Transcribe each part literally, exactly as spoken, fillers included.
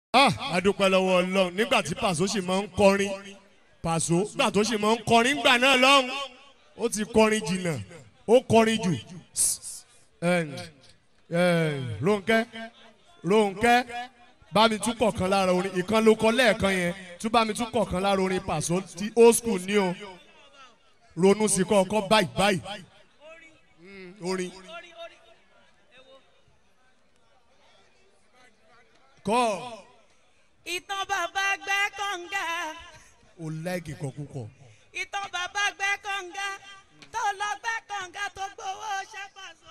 ah adúpẹ́ lọ́wọ́ Ọlọ́run nígbà tí Paso sì máa ń kọrin Paso nígbà tó sì máa ń kọrin nígbà náà lọ́hùn ó ti kọrin jìnnà ó kọrin jù Rónkẹ́ Rónkẹ́ bá mi tún kọ̀ọ̀kan lára orin ìkan ló kọ lẹ́ẹ̀kan yẹn tún bá mi tún kọ̀ọ̀kan lára orin Paso ti old school ní o ronú sí kọ̀ọ̀kan báyìí báyìí orin kọ́ ìtàn bàbá gbẹ́ kànga. o láìkì kọ púpọ̀. ìtàn bàbá gbẹ́ kànga tó lọ gbẹ́ kànga tó gbowó ṣe Paso.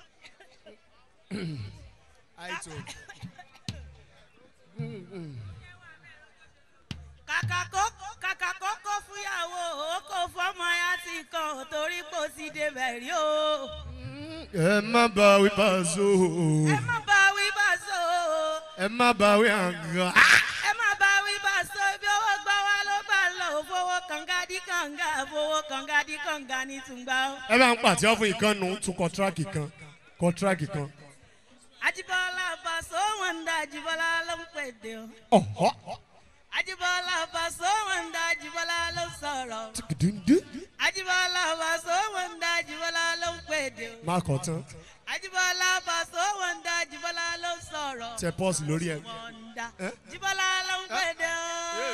kàkà kó kàkà kó kó fúyàwó ó kó fọmọ ya ti kàn torí kò sí débẹ̀ rí o. ẹ má bá wí Paso. ẹ má bá wí Paso. ẹ má bá wí àǹgá. ẹ má bá wí Paso bí owó gbọ́ wá ló gbà lọ fowó kànga dí kànga fowó kànga dí kànga ní tùǹgbà. ẹ bá ń pàtẹ́ fún ìkànnù tún kọ́ńtíráàkì kan kọ́ńtíráàkì kan. Ajibola Paso wanda Ajibola ló ń pèdè o. ọ̀họ́. Ajibola Paso wanda Ajibola ló ń sọ̀rọ̀. tìkìdìndín. Ajibola Paso wanda Ajibola ló ń pèdè o. má kọ́ tán. Ajibola Paso wanda Ajibola ló ń sọ̀rọ̀. tẹ pọ́ọ̀sì lórí ẹ. wanda Ajibola ló ń pèdè o.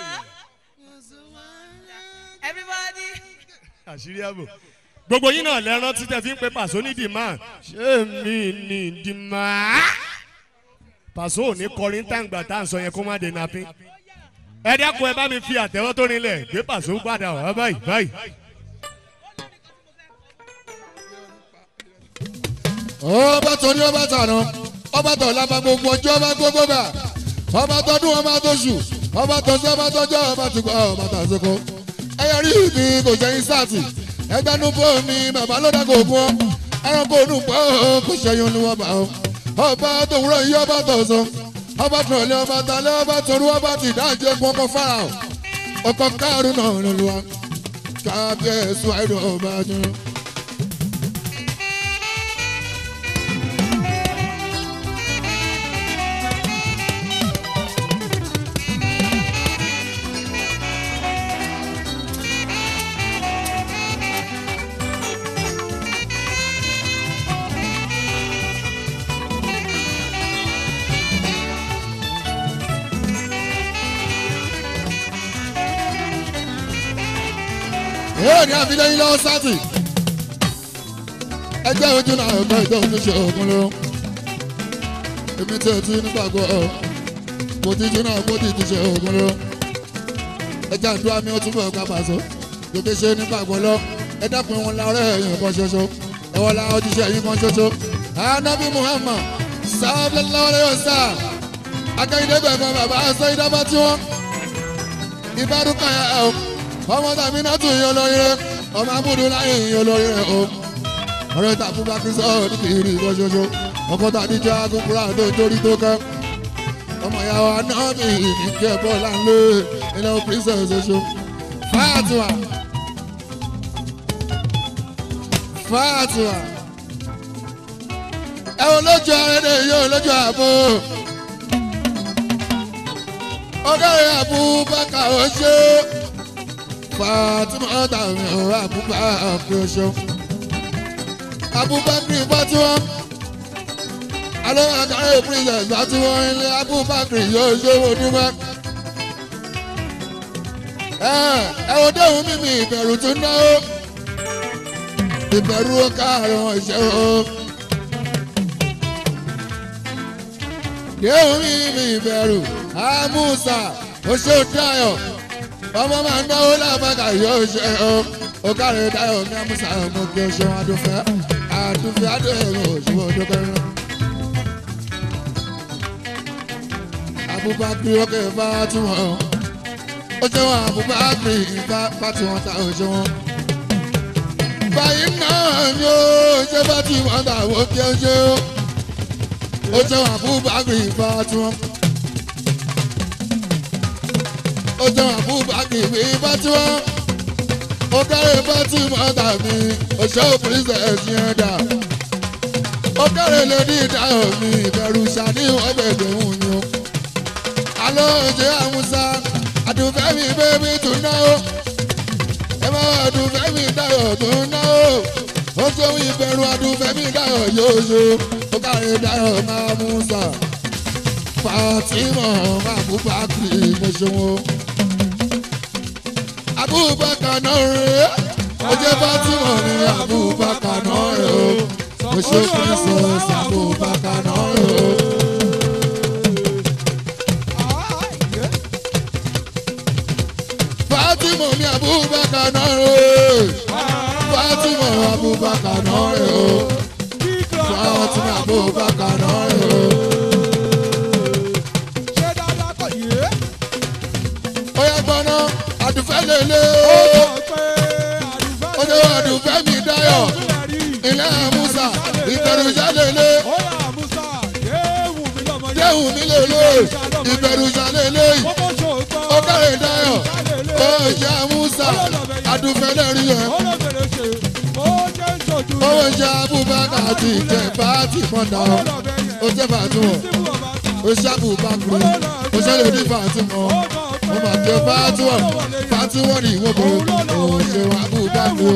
everybody. àṣírí àbò gbogbo yín náà lẹ́rán tí tẹ fi ń pe Paso ní dìmá ṣé mi ní dìmá. Paso ò ní kọrin tàǹgbà tá à ń sọ yẹn kó má dé napín. ẹ dákun ẹ bá mi fi àtẹ́wọ́ tó rinlẹ̀ gbé Paso gbàdá wá báyìí báyìí. ọba tó ní ọba tàná ọba tó lábá gbogbo ọjọ́ ọba gbogbo gbà ọba tó dún ọba tó ṣù ọba tó sí ọba tó jọ ọba tó gbà ọba tó àsìkò ẹyẹ rí ibi kò ṣẹyìn sáàtì ẹgbẹ́nu bó mi bàbá ló dá kò gún ọ ẹranko ònú pọ̀ kò ṣẹyìn olúwa bá ọ ọba tó wúrọ̀ yí ọba tó sọ ọba tó lé ọba tó lé ọba tó rú ọba tó ìdájẹ́ fún ọkọ̀ fara ọkọ̀ kárùn náà lọ́lọ́wà kábíyèsí àìdọ̀ ọba jùlọ. yóò ní àfihàn yín lọ́wọ́ sátì ẹgbẹ́ ojú náà ẹgbẹ́ ìjọ oníṣẹ́ ogun ló èmi tí o ti nígbàgbọ́ ọ kò tí jú náà kó tí ti ṣe ogun ló ẹjẹ́ àdúrà mi ó túbọ̀ ká Paso gòkè ṣe nígbàgbọ́ lọ ẹ dákun wọn la ọ̀rẹ́ ẹ̀yìn kan ṣoṣo ẹ̀wọ̀n la ojúṣe ẹ̀yìn kan ṣoṣo anabi Muhammad sallallahu alaihi wasallam akẹ́yìndẹ́gbẹ̀ kan bàbá aṣọ ìdábà tí wọ́n ìbárúkọ yà ẹ̀ ọmọ tàbí náà tún yín olórí rẹ ọmọ abúlé láyé yín olórí rẹ o ọ̀rẹ́ tàbí bá kristu ọ ní kiri ìbọn ṣoṣo ọkọ tàbí jẹ akókòrò àdó torí tó kẹ ọmọ ìyàwó anábì ní kí ẹ bọ́ láńlé ilé kristu ṣoṣo Fatima Fatima ẹ wo lójú ẹrẹ́dẹ̀ yóò lójú àbò ọgọ́rin Abubakar ó ṣe Fatima ọ̀tá mi ò Abubakar ọ̀ṣọ́ Abubakar Fatima alẹ́ àkàrẹ́ princess Fatima ilé Abubakar yóò ṣòwò dúpẹ́. ẹ ẹ wo déhùn mímì ìbẹ̀rù tún náwó ìbẹ̀rù káàrọ̀ ìṣẹ́ o déhùn mímì ìbẹ̀rù Amusa Oṣòdayọ̀ ọmọ máa ń náwó lábàkà yóò ṣe o ó kárí Dayọ̀ ní Amusa ọmọ kí o ṣe adúfẹ́ adúfẹ́ adúfẹ́ òṣùwọ̀n ọdúnkẹrin. Abubakar ọkẹ Fatima ó ṣe wọn Abubakar Fatima ta ó ṣe wọn. báyìí náà ni ó ṣe Fatima ta ó kí o ṣe o ó ṣe wọn Abubakar Fatima. ó jẹ́ Abubakar mi Fatima ó kárẹ̀ Fatima tàbí òṣèlú princess yẹn dà ó kárẹ̀ lady Dayọ̀ mi ìbẹ̀rù ṣàní ọbẹ̀ ìdòwú yẹn alo ṣe àmúṣá àdùnfẹ́ mi bébí tún náà ó ẹ má àdùnfẹ́ mi dayọ̀ tún náà ó ó ṣeun ìbẹ̀rù àdùnfẹ́ mi dayọ̀ yóò ṣe ó kárí dayọ̀ máa mú sà Fatima Abubakar mo ṣeun Abubakar náà rè ó jẹ́ Fatima ní Abubakar náà rè ó mo ṣe princess Abubakar náà rè ó. Fatima mi Abubakar náà rè Fatima Abubakar náà rè ó Fatima Abubakar náà rè ó. Oya gbọ́nà àdùfẹ́ lélẹ̀ ojú àdùfẹ́ mi dáyọ̀ ilé Musa ìbẹ̀rùjà lélẹ̀ déhùn mi lélẹ̀ ìbẹ̀rùjà lélẹ̀ ọkàrẹ̀ dáyọ̀ oúnjẹ Musa àdùfẹ́ lẹ́rìí yẹn oúnjẹ Abubakar àti ìjẹ̀bá ti mọ̀nà oúnjẹ Fatima oúnjẹ Abubakar oúnjẹ lèdí Fatima mo máa jẹ Fatima Fatima ni ìwọ bò ó ṣe wà Abubakar.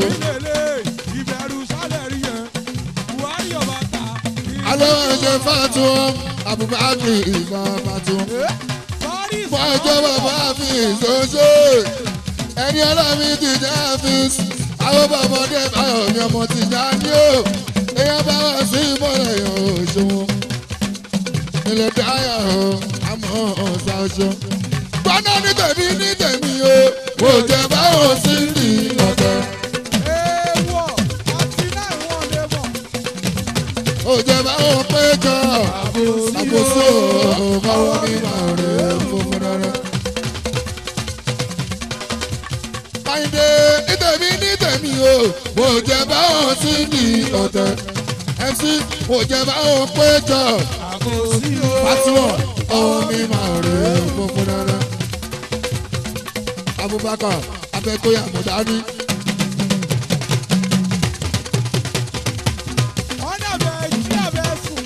Alo ṣe Fatima Abubakar ìgbà Fatima. Mo jẹ́ bàbá fi ìṣoṣo ẹni ọlọ́mi ti jẹ́ àfíìsì àwọn bàbá ọdẹ báyọ̀ mi ọmọ ti já ní o èèyàn bá wà sí ìmọ̀lẹ̀ yọ̀ òṣùwọ̀n ilẹ̀ dáyà o àmọ́ ọ̀sà ọ̀ṣọ́. Gbọ́nà ní tèmi ní tèmi o, mo jẹ báwọn sí ní ọ̀tẹ̀. Èèwọ̀ àti náà wọ́n lè mọ̀. Mo jẹ báwọn péjọ, àbòsí òkàwọ́ mi máa rẹ̀ fúnfún rẹ̀. Àyìndé ní tèmi ní tèmi o, mo jẹ báwọn sí ní ọ̀tẹ̀. M C mo jẹ báwọn péjọ, Fatima ọwọ́ mi máa rẹ̀ fúnfún rẹ̀. Abubakar abẹ́kóyà mọ̀dání. Ọ̀nà bẹ̀ jí àbẹ̀ sùn.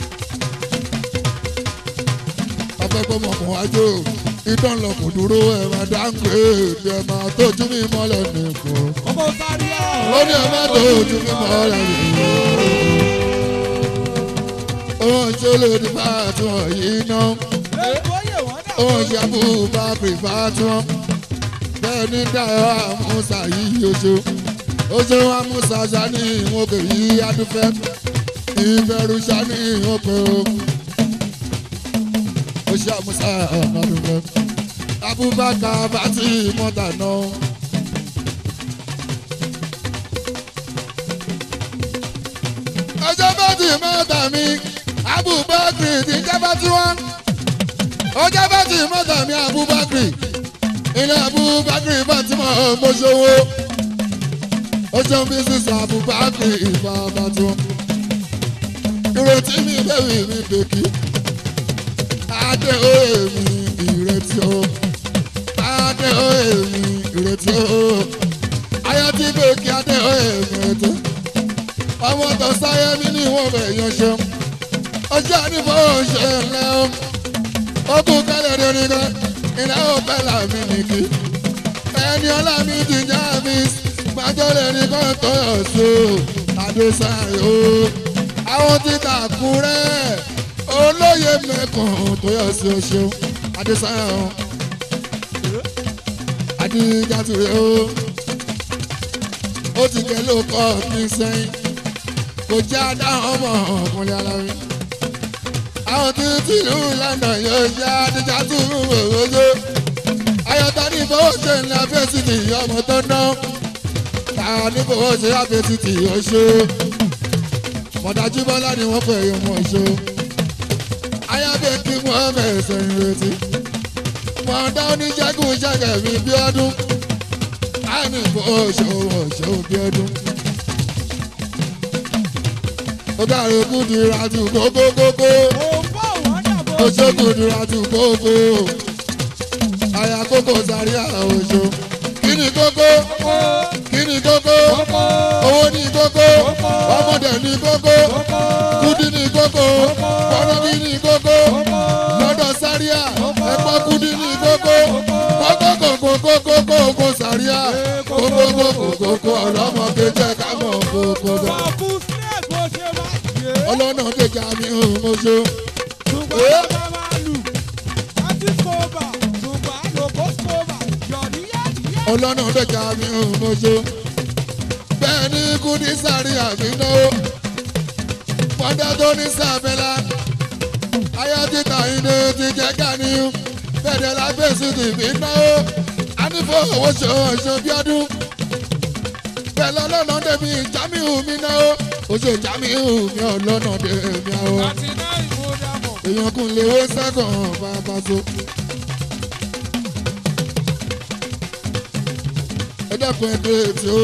Afẹ́kọ̀mọ̀kùn wájú idán lọkùn dúró ẹ̀rọ dáńgbé bí ẹ máa tójú mi mọ́lẹ̀ nìkan. Ọmọ sáré ọ̀. Ó ní ẹ máa tójú mi mọ́lẹ̀ nìkan. Òun ṣe lè ní Fatima yìí ná. Òun ṣe Abubakar Fatima. Bẹ́ẹ̀ni dáhọ́ àmúṣà yìí oṣù oṣù àmúṣà ṣáni ìwọ̀n kò yí adúfẹ́ ìbẹ̀rù ṣáni ìwọ̀n kò oṣù àmúṣà ọ̀nàdúfẹ́ Abubakar bá ti mọ́tà náà. Ọjọ́ bá ti mọ́tà mi Abubakar ti jábá tí wọ́n ọjọ́ bá ti mọ́tà mi Abubakar ilé Abubakar Fatima mọ́ṣọ́wọ́ ọjọ́ bí sísọ Abubakar ìfà Fatima ìrètí mi bẹ́ẹ̀ mi bèkì adé òye mi ìrètí o adé òye mi ìrètí o ayé tí bèkì adé òye mi ìrètí ọmọ tó sáyé mi ní ìwọ̀n bẹ̀ yan ṣeun ọjọ́ àdìbò ṣe lẹ́wọ̀n ó kú kálẹ̀ dé nìkan ilé ọ̀pẹ làmì nìkí ẹni ọlá mi ti já mi májọ́lẹ̀ ní kọ́ńtọ́ ọ̀ṣọ́ àdósáré o àwọn ti Àkúrẹ́ olóyè mẹ́kàn tó yọ sí oṣù àdósáré o àdíjàtúrẹ́ o ó ti kẹ́ ló kọ́ mi sẹ́yìn kò jẹ́ adáhùn ọmọ ọkùnrin aláwí àwọn tí tìlú London yóò jẹ́ àdíjàtúrẹ́ òwòjó ayọ̀tá ní fowó ṣe ní abẹ́sìtì ọmọ tó ná ta ní fowó ṣe abẹ́sìtì oṣù mọ̀dájú bọ́lá ni wọ́n pè é ọmọ oṣù ayábẹ́ kí wọ́n mẹ́sẹ̀ ń retí mọ̀dá oníṣègùn ṣẹ̀gẹ̀ mi bí ọdún àìní fowó ṣe owó ṣe bí ọdún ó dáre kúndìrà tù kókókókó ó ṣe kúndìrà tù kókó aya kókó sáré àwòṣọ kí ni kókó kí ni kókó owó ní kókó ọmọdé ní kókó kúdí ní kókó kọ́nọ́bí ní kókó lọ́dọ̀ sáríà ẹ̀pọ̀ kúdí ní kókó kókó ọlọ́mọ kéjẹ ká mọ̀ kókó gan. Bàkú sílẹ̀ bó ṣe máa yé. ọlọ́nà déjà mi ò mọ̀ ṣó. Ṣùgbọ́n bá máa lù. Láti kóbà, ṣùgbọ́n lòkó kóbà, yọ̀rí yẹ́dìyẹ́. ọlọ́nà déjà mi ò mọ̀ ṣó. bẹ́ẹ̀ ni ikú ní sáré àmì náà. fọ́dá tó ní sàbẹ̀lá. ayé títà iná ti jẹ́ ká ní. bẹ́ẹ̀ la fèsì tì mí náà. a ní fún owó ṣòṣò bí ọdún. bẹ́ẹ̀ lọ́lọ́nà dẹ̀mí Jamiu mi náà. oṣù Jamiu mi ọlọ́nà dẹ̀mí àwọn. Àti náà ìmúdàmọ̀. èèyàn kún lè wé sẹ́kàn bàbá so. ẹ dẹ́kun ẹgbẹ́ tí ó.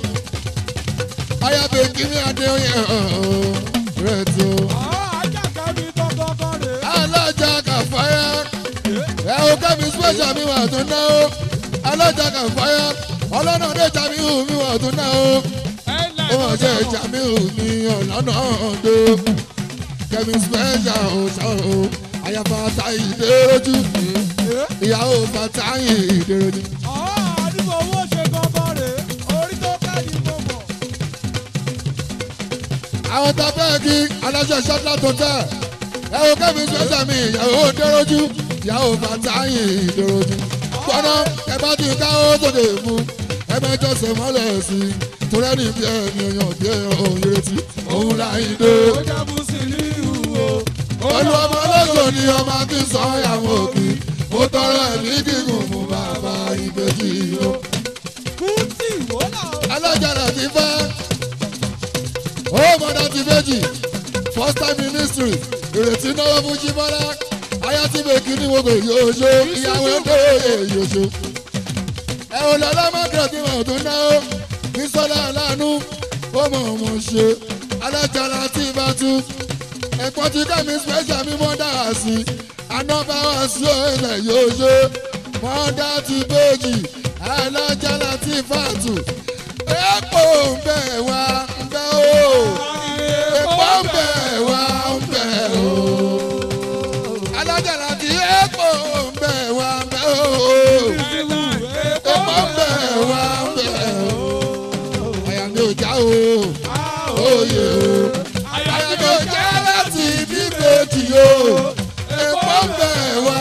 ayábẹ̀ kìíní adéoyè rẹ̀ tí ó. Àjàkà mi tọ́kọ́kọ́ rè é. alájà kàfáyà ẹ ò kẹ́mi special mi wà tó ná o. alájà kàfáyà ọlọ́nà dé Jamiu mi wà tó ná o. ó wọ́n ṣe Jamiu mi ọ̀lọ́nà ọ̀dọ́. kẹ́mi special ò ṣàrò àyàfà táyì ìdéròjú. ìyàwó fàtáyì ìdéròjú. Àdìbò owó ṣe gangan rè é. Orí tó ká ní gbogbo. àwọn tá a fẹ́ kí aláṣẹ ṣọ́tà tó tẹ̀ ẹ ò kẹ́mi special mi ìyàwó ìdéròjú. ìyàwó fàtáyì ìdéròjú. gbọ́dọ̀ ẹ bá ti ká ó tó dé fún ẹ mẹ́jọ sẹ̀ mọ́lẹ̀ sí i torí ẹni bí ẹni èèyàn bí òun retí òun láyé dé. Ó jẹ́ Mùsùlùmí o. olú ọmọ ọlọ́sọ̀ ni ọmọ ti sọ ìyàwó òkì mo tọrọ ẹ̀mí gígùn fún bàbá ìbejì o. Kúntì wọ́lá o. alájàrà ti fẹ́ ó mọ̀dá ti méjì first time ministry ìrètí náwó fún Jíbọ́lá aya ti bèkì ní gbogbo yóò ṣe ìyàwó ẹgbẹ́ yóò ṣe. ẹ ò lọ lọ́mọdé tí wọ́n tún náwó ní sọ́lá aláàánú ó mọ̀ ọmọ ṣe alájàrà ti bá tú ẹ̀pọ̀ tí kẹ́mi special mi mọ́ dára sí anábà wá sí ilẹ̀ yóò ṣe mọ́dá ti bèjì alájàrà ti fàtù epo ń bẹ̀ wá ń bẹ̀ o epo ń bẹ̀ wá ń bẹ̀ o alájàrà ti epo ń bẹ̀ wá ń bẹ̀ o epo ń bẹ̀ wá ń bẹ̀ o àyà mi ò já o òye o àyà mi ò já láti bí méjì o epo ń bẹ̀ wá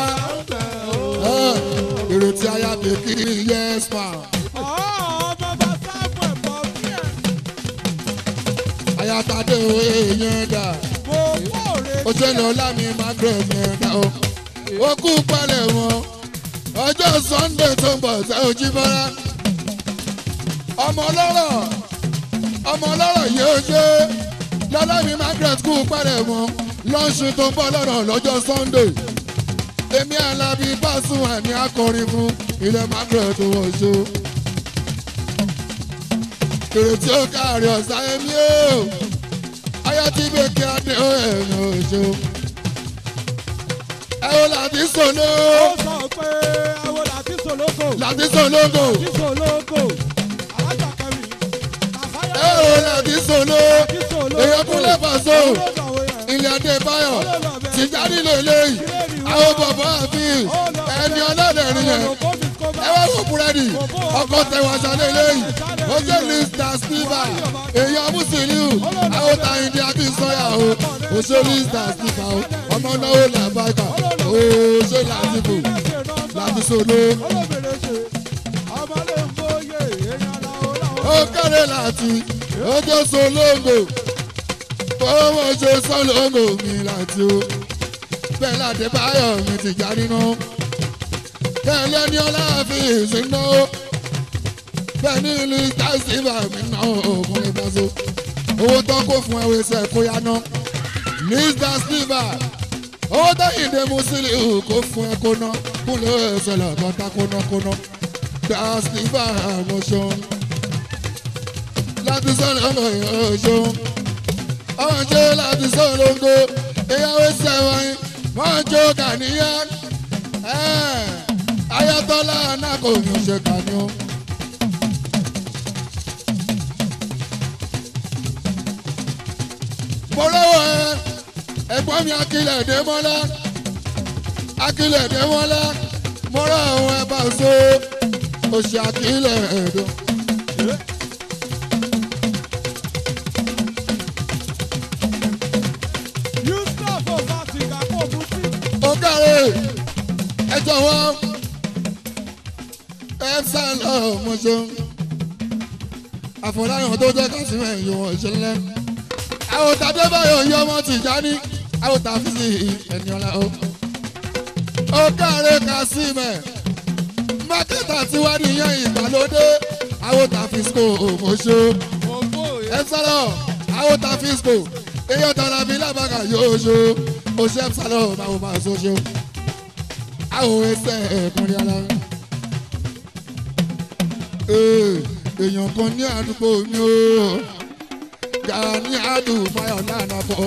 ìrètí àyà mi kì í yes ma. ayatade o èèyàn dà ó ṣe lọ lámì magret yẹn dà o ó kú palẹ̀ wọn ọjọ́ Sunday tó ń bọ̀ ṣe ojú bọ́lá ọmọ ọlọ́rọ̀ ọmọ ọlọ́rọ̀ yìí ó ṣe lọ́lámì magret kú palẹ̀ wọn lọ́sùn tó ń bọ̀ lọ́rọ̀ lọ́jọ́ Sunday èmi Alábí Pasuma ní akọrin fún ilẹ̀ magret wọ̀ ṣó. Ìrètí ó káàrí ọ̀sán ẹ̀mí o. Ayọ̀ tí gbé kí adé ó ẹ̀yìn òṣò. Ẹ wo láti sòló. Ó sọ pé ẹ wo láti sòlógò. Láti sòlógò. Láti sòlógò. Alájà kẹrì. Ẹ wo láti sòló. Èèyàn kúnlẹ̀ Paso. Ilé Adé Báyọ̀. Tìjáde lè léyìí. Àwọn bàbá àfi ẹni ọlọ́dẹ̀rin yẹn. Ẹ wá wò búrẹ́dì. Ọkọ̀ tẹ̀wọ̀n aṣálẹ̀ léyìí. Ó jẹ́ Lista Steva. Èèyàn Mùsùlùmí. Àwọn Tàyíndé àti Sọ́yà o. Ó ṣe Lista Steva o. Ọmọ náà ó là bàtà. Ó ṣe Lásìkò. Láti sòló. Ó kéré láti. Ó jẹ́ Solongo. Owó ṣe Solongo mi láti o. Bẹ́ẹ̀ láti Báyọ̀ mi ti já nínú. Tẹ́lẹ̀ ní Ọláàfin ìṣúná o. Bẹ́ẹ̀ ní Lista Steva mi náà òkun ìbáṣọ. Owó tó kó fún ẹwé ṣe kó yá ná. Lista Steva. Owó tó yìnde Musiliu kó fún ẹ kó ná. Kúnlẹ̀ ẹsẹ̀ lọ́gọ́ta kóná kóná. Gba Steva motion. Láti sọ̀rọ̀ ọmọ ìyọ̀ṣọ́. Ọmọ jẹ́ láti Solongo. Ìyàwó sẹ́wọ̀n wọ́n jó kàníyá. Ayatollah náà kò ní ṣe kàní o. Mo lọ́wọ́ ẹ ẹ̀gbọ́n mi Akilẹ̀ Démọ́lá Akilẹ̀ Démọ́lá mo rọ àwọn ẹ̀bà so oṣù Akilẹ̀ Ẹ̀dọ́ ó kàrè ẹ jọ̀wọ́ ẹ sá lọ mọ́ṣọ́ àfọláyàn tó jẹ́ kásìmọ̀ ẹ̀yìn wọ̀n ìṣẹ̀lẹ̀ àwọn tàbí báyọ̀ yọ ọmọ Tìjání àwọn tàbí sí ẹni ọ̀la o ó kàrè kásìmọ̀ mákẹ́tà tí wá nìyẹn ìgbàlódé àwọn tàbí sco mọ́ṣọ́ ẹ sá lọ àwọn tàbí sco èyí ọ̀tọ̀ làbí lábàkà yóò ṣó o ṣe sálọ báwo máa so ṣe àwọn ẹsẹ̀ ẹ̀kúnrin ara èèyàn kan ní àdúgbò mi ó Gani Adams fáyọ̀ lánàá fọ́.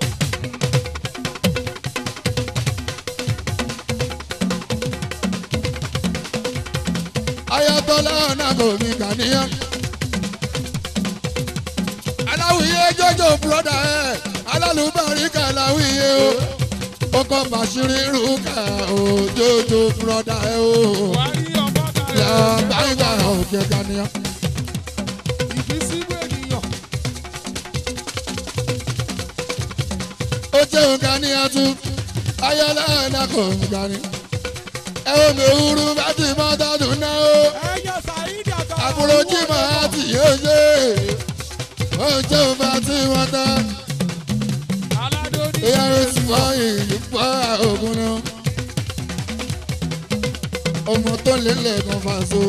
Ayatollah ọ̀nà kò ní Ghanaian aláwìyé jọjọ bùrọ̀dà ẹ̀ alálùbáríkà láwìyé o ọkọ̀ bàṣírí rúkà o jọjọ bùrọ̀dà ẹ̀ o làbáríkà òkè Ghanaian. ó jẹun Ghanaian tún ayọ̀lá ẹ̀dá kò ń Gani ẹ̀ ò mẹ́wúrú bá ti mọ́ tọ́dún náà o àbúrò jìmọ̀ àti yóò ṣe ó jẹun bá ti mọ́ tọ́ ìyá rẹ̀ sì fọ́ ìlú pọ́ ògùn náà ọmọ tó lélẹ̀ kan fàṣọ.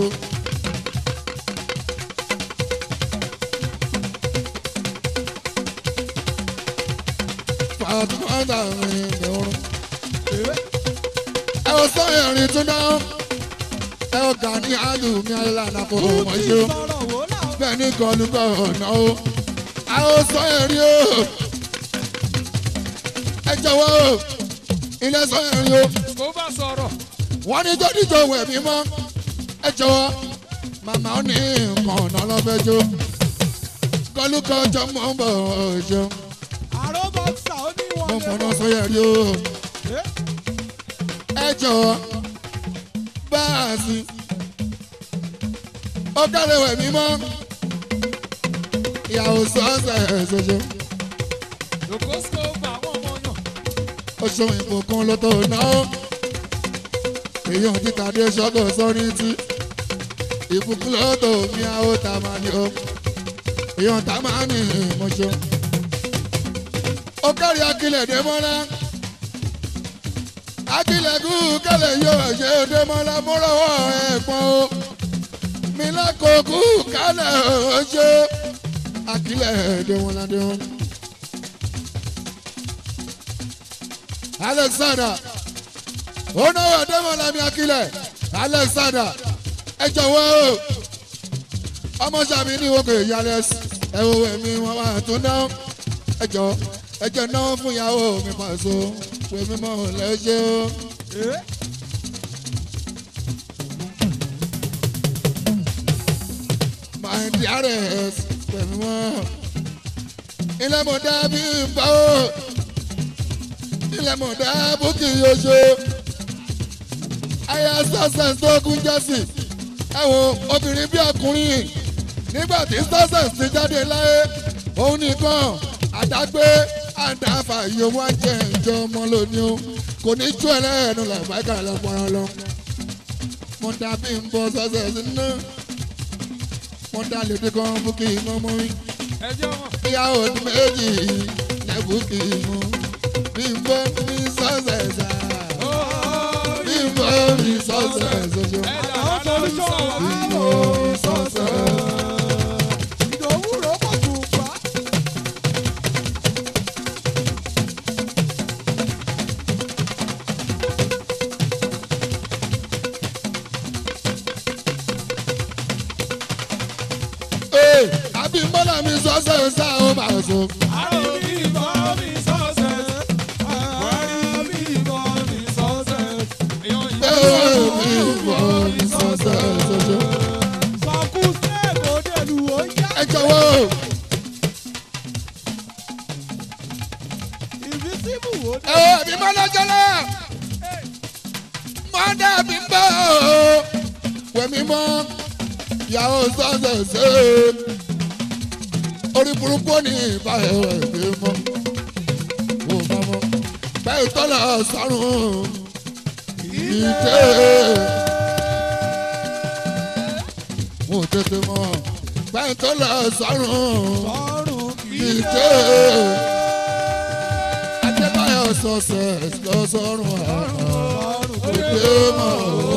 Fàtúmọ̀tà mi lọ́rùn. Ẹ ò sọ ìrìn tún náà. Ẹ ò Gani Adams mi àìlànà kò mọ̀ ṣe. Bẹ́ẹ̀ ni kọlùkọ̀ ọ̀nà o. Ẹ ò sọ ìrìn o. Ẹ jọ̀wọ́ o. Ilé sọ ìrìn o. Kó bá sọ̀rọ̀. Wọ́n ní tó ní tó wẹ̀ mí mọ́. Ẹ jọ̀wọ́. Màmá ó ní nǹkan ọ̀nà lọ́fẹ́jọ́. Kọlùkọ̀ ọjọ́ mọ̀ ń bọ̀ ṣeun. Mo mọ̀ náà sọ yẹn rí o. Ẹ jọ̀wọ́ báàsì ó kárẹ̀ wẹ̀ mí mọ́. Ìyàwó sọ́ọ̀sẹ̀ ṣoṣo. Ó ṣòwò ìbùkún ló tó náà. Èèyàn títa dé ṣọ́gọ̀ sọ́rí tí. Ìbùkún ló tó mi àwọn tá a máa ní o. Èèyàn tá a máa ní ìmọ̀ṣọ́. Ó kárí Akilẹ̀ Démọ́lá. Akilẹ̀ kú kálẹ̀ yóò ṣe Démọ́lá múlọ́wọ́ ẹ̀pọ̀n o. Mi lákòókò kálẹ̀ ó ṣe Akilẹ̀ Démọ́lá Démọ́lá. Alexander ó náwó Démọ́lá mi Akilẹ̀ Alexander ẹ jọ̀wọ́ o. Ọmọ sàmì ní òkè ìyálẹ̀ ẹ wo ẹ̀mí wọn wà tún náà ẹ jọ ẹ jẹ́ náà fún ìyàwó mi Paso pé mímọ́ lẹ́jẹ́ o. My dearest pé mímọ́ ilé mo dá bí n bá o ilé mo dá búkì yóò aya success tó kún jẹ́sì ẹ wo obìnrin bí ọkùnrin nígbà tí success ti jáde láyé òun nìkan àdágbé àdáfà yóò wá jẹ ìjọ ọmọ lónìí o kò ní tú ẹlẹ́nu làbáìkà lọ́pọ̀rọ̀ lọ. mo dàbí ń bọ sọ́sẹ̀ sínú mo dá lédè kan búkì iná mọ́ mi. ìyàwó ọdún méjì lẹ́bùkì mú bí ń bọ́ mi sọ́sẹ̀ sá bí ń bọ́ mi sọ́sẹ̀ sọ́sẹ̀ bí ń bọ́ mi sọ́sẹ̀. Àbí mọ́lá mi sọ́sẹ̀ sá ó máa sọ. Àbí mọ́ mi sọ́sẹ̀. Àbí mọ́ mi sọ́sẹ̀. Àbí mọ́ mi sọ́sẹ̀ sọ́sẹ̀. Sọkúnṣe ìbòdè lù ó yá. Ẹ jọ̀wọ́. Ìbísíbù ó dé. Ẹ wo àbí mọ́lá jọlá. Mọ́ dàbí bọ́. Wẹ̀mí mọ́. ìyàwó sọ́ọ̀sẹ̀ ṣe orí burúkú ní ìbá ẹ̀rọ ìgbé mọ́ wò bá mọ́ bẹ́ẹ̀ tọ́lá sọ́run ìdè wò tètè mọ́ bẹ́ẹ̀ tọ́lá sọ́run ìdè adébáyọ̀ sọ́ọ̀sẹ̀ lọ́sọ̀run ìgbé mọ́.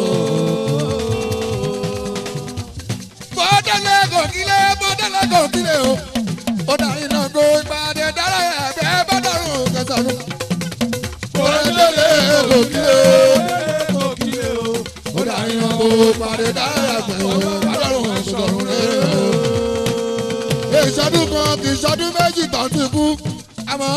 Bọ́dẹ̀lẹ̀ gòkìlẹ̀ bọ́dẹ̀lẹ̀ gòkìlẹ̀ o. Ó darí náà kó ìpàdé dára ẹ̀bẹ̀ bọ́dọ̀rùn kẹsàn-án. Bọ́dẹ̀lẹ̀ gòkìlẹ̀ o. Ó darí náà kó ìpàdé dára ẹ̀bẹ̀ bọ́dọ̀rùn kẹsàn-án. Ìṣọdún kan kì í ṣọdún méjì tán ti kú. Àmọ́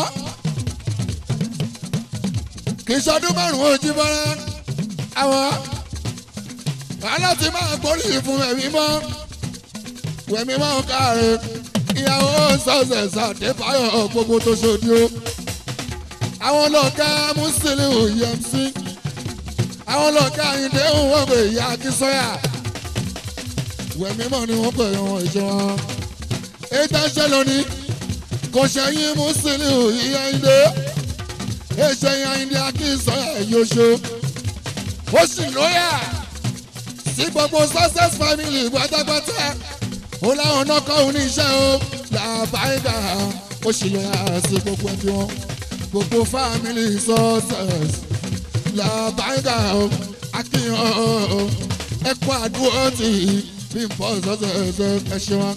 kì í ṣọdún márùn-ún ojú bọ́lá. Àmọ́ wàhálà ti máa gbórí fún ẹ̀mí mọ́. Wẹ̀mí máa ń káre ìyàwó sọ̀sẹ̀ sàdébáyọ̀ gbogbo tó ṣojú. Àwọn lọ́ọ̀ká Musiliu E M C. Àwọn lọ́ọ̀ká Ayinde ń wọ́n pè ìyá Akínsọ́yà. Wẹ̀mí mọ̀ ni wọ́n pè wọ́n ìṣe wọn. Ètò ẹ̀ṣẹ̀ lónìí kò ṣẹ̀yìn Musiliu Ayinde. Èṣẹ̀yìn Ayinde Akínsọ́yà yóò ṣe. Ó sì lóyà sí gbogbo success family pátápátá. Ó láwọn náà kọ́ òun ní iṣẹ́ o làbáyíká ó sì lè sí gbogbo ẹbí wọn gbogbo family success làbáyíká o akíyan o ẹkọ àdúró tì í bí n bọ́ sọ́sẹ̀sẹ̀ ẹṣin wa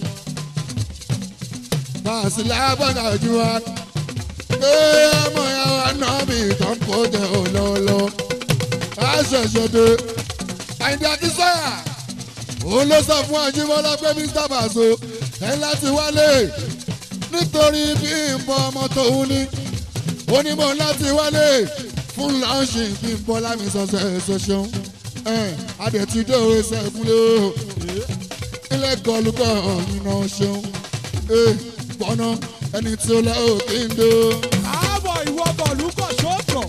báàsì lábàgà ojú wa pé ọmọ ìyá wa náà bí ìtàn kó jẹ òlọ́ọ̀lọ́ a ṣẹ̀ṣẹ̀ dé Àyìndé Akínsọ́yà òun ló sọ fún Ajíbọ́lá pé Mr Paso ẹ láti wálé nítorí bí nbọ ọmọ tòun ní onímọ̀ láti wálé fún lọ́ọ̀ṣì bí nbọ lámì sọ̀sẹ̀ ẹ̀sọ̀ ṣeun adẹ̀tí dòwe sẹ́kúnlé o ilé gọlùkọ̀ ọ̀yìnà ṣeun bọ́nà ẹni tí ó lọ òkè ń do. àbọ̀ ìwọ gọlùkọ̀ ṣọ́ọ̀tọ̀.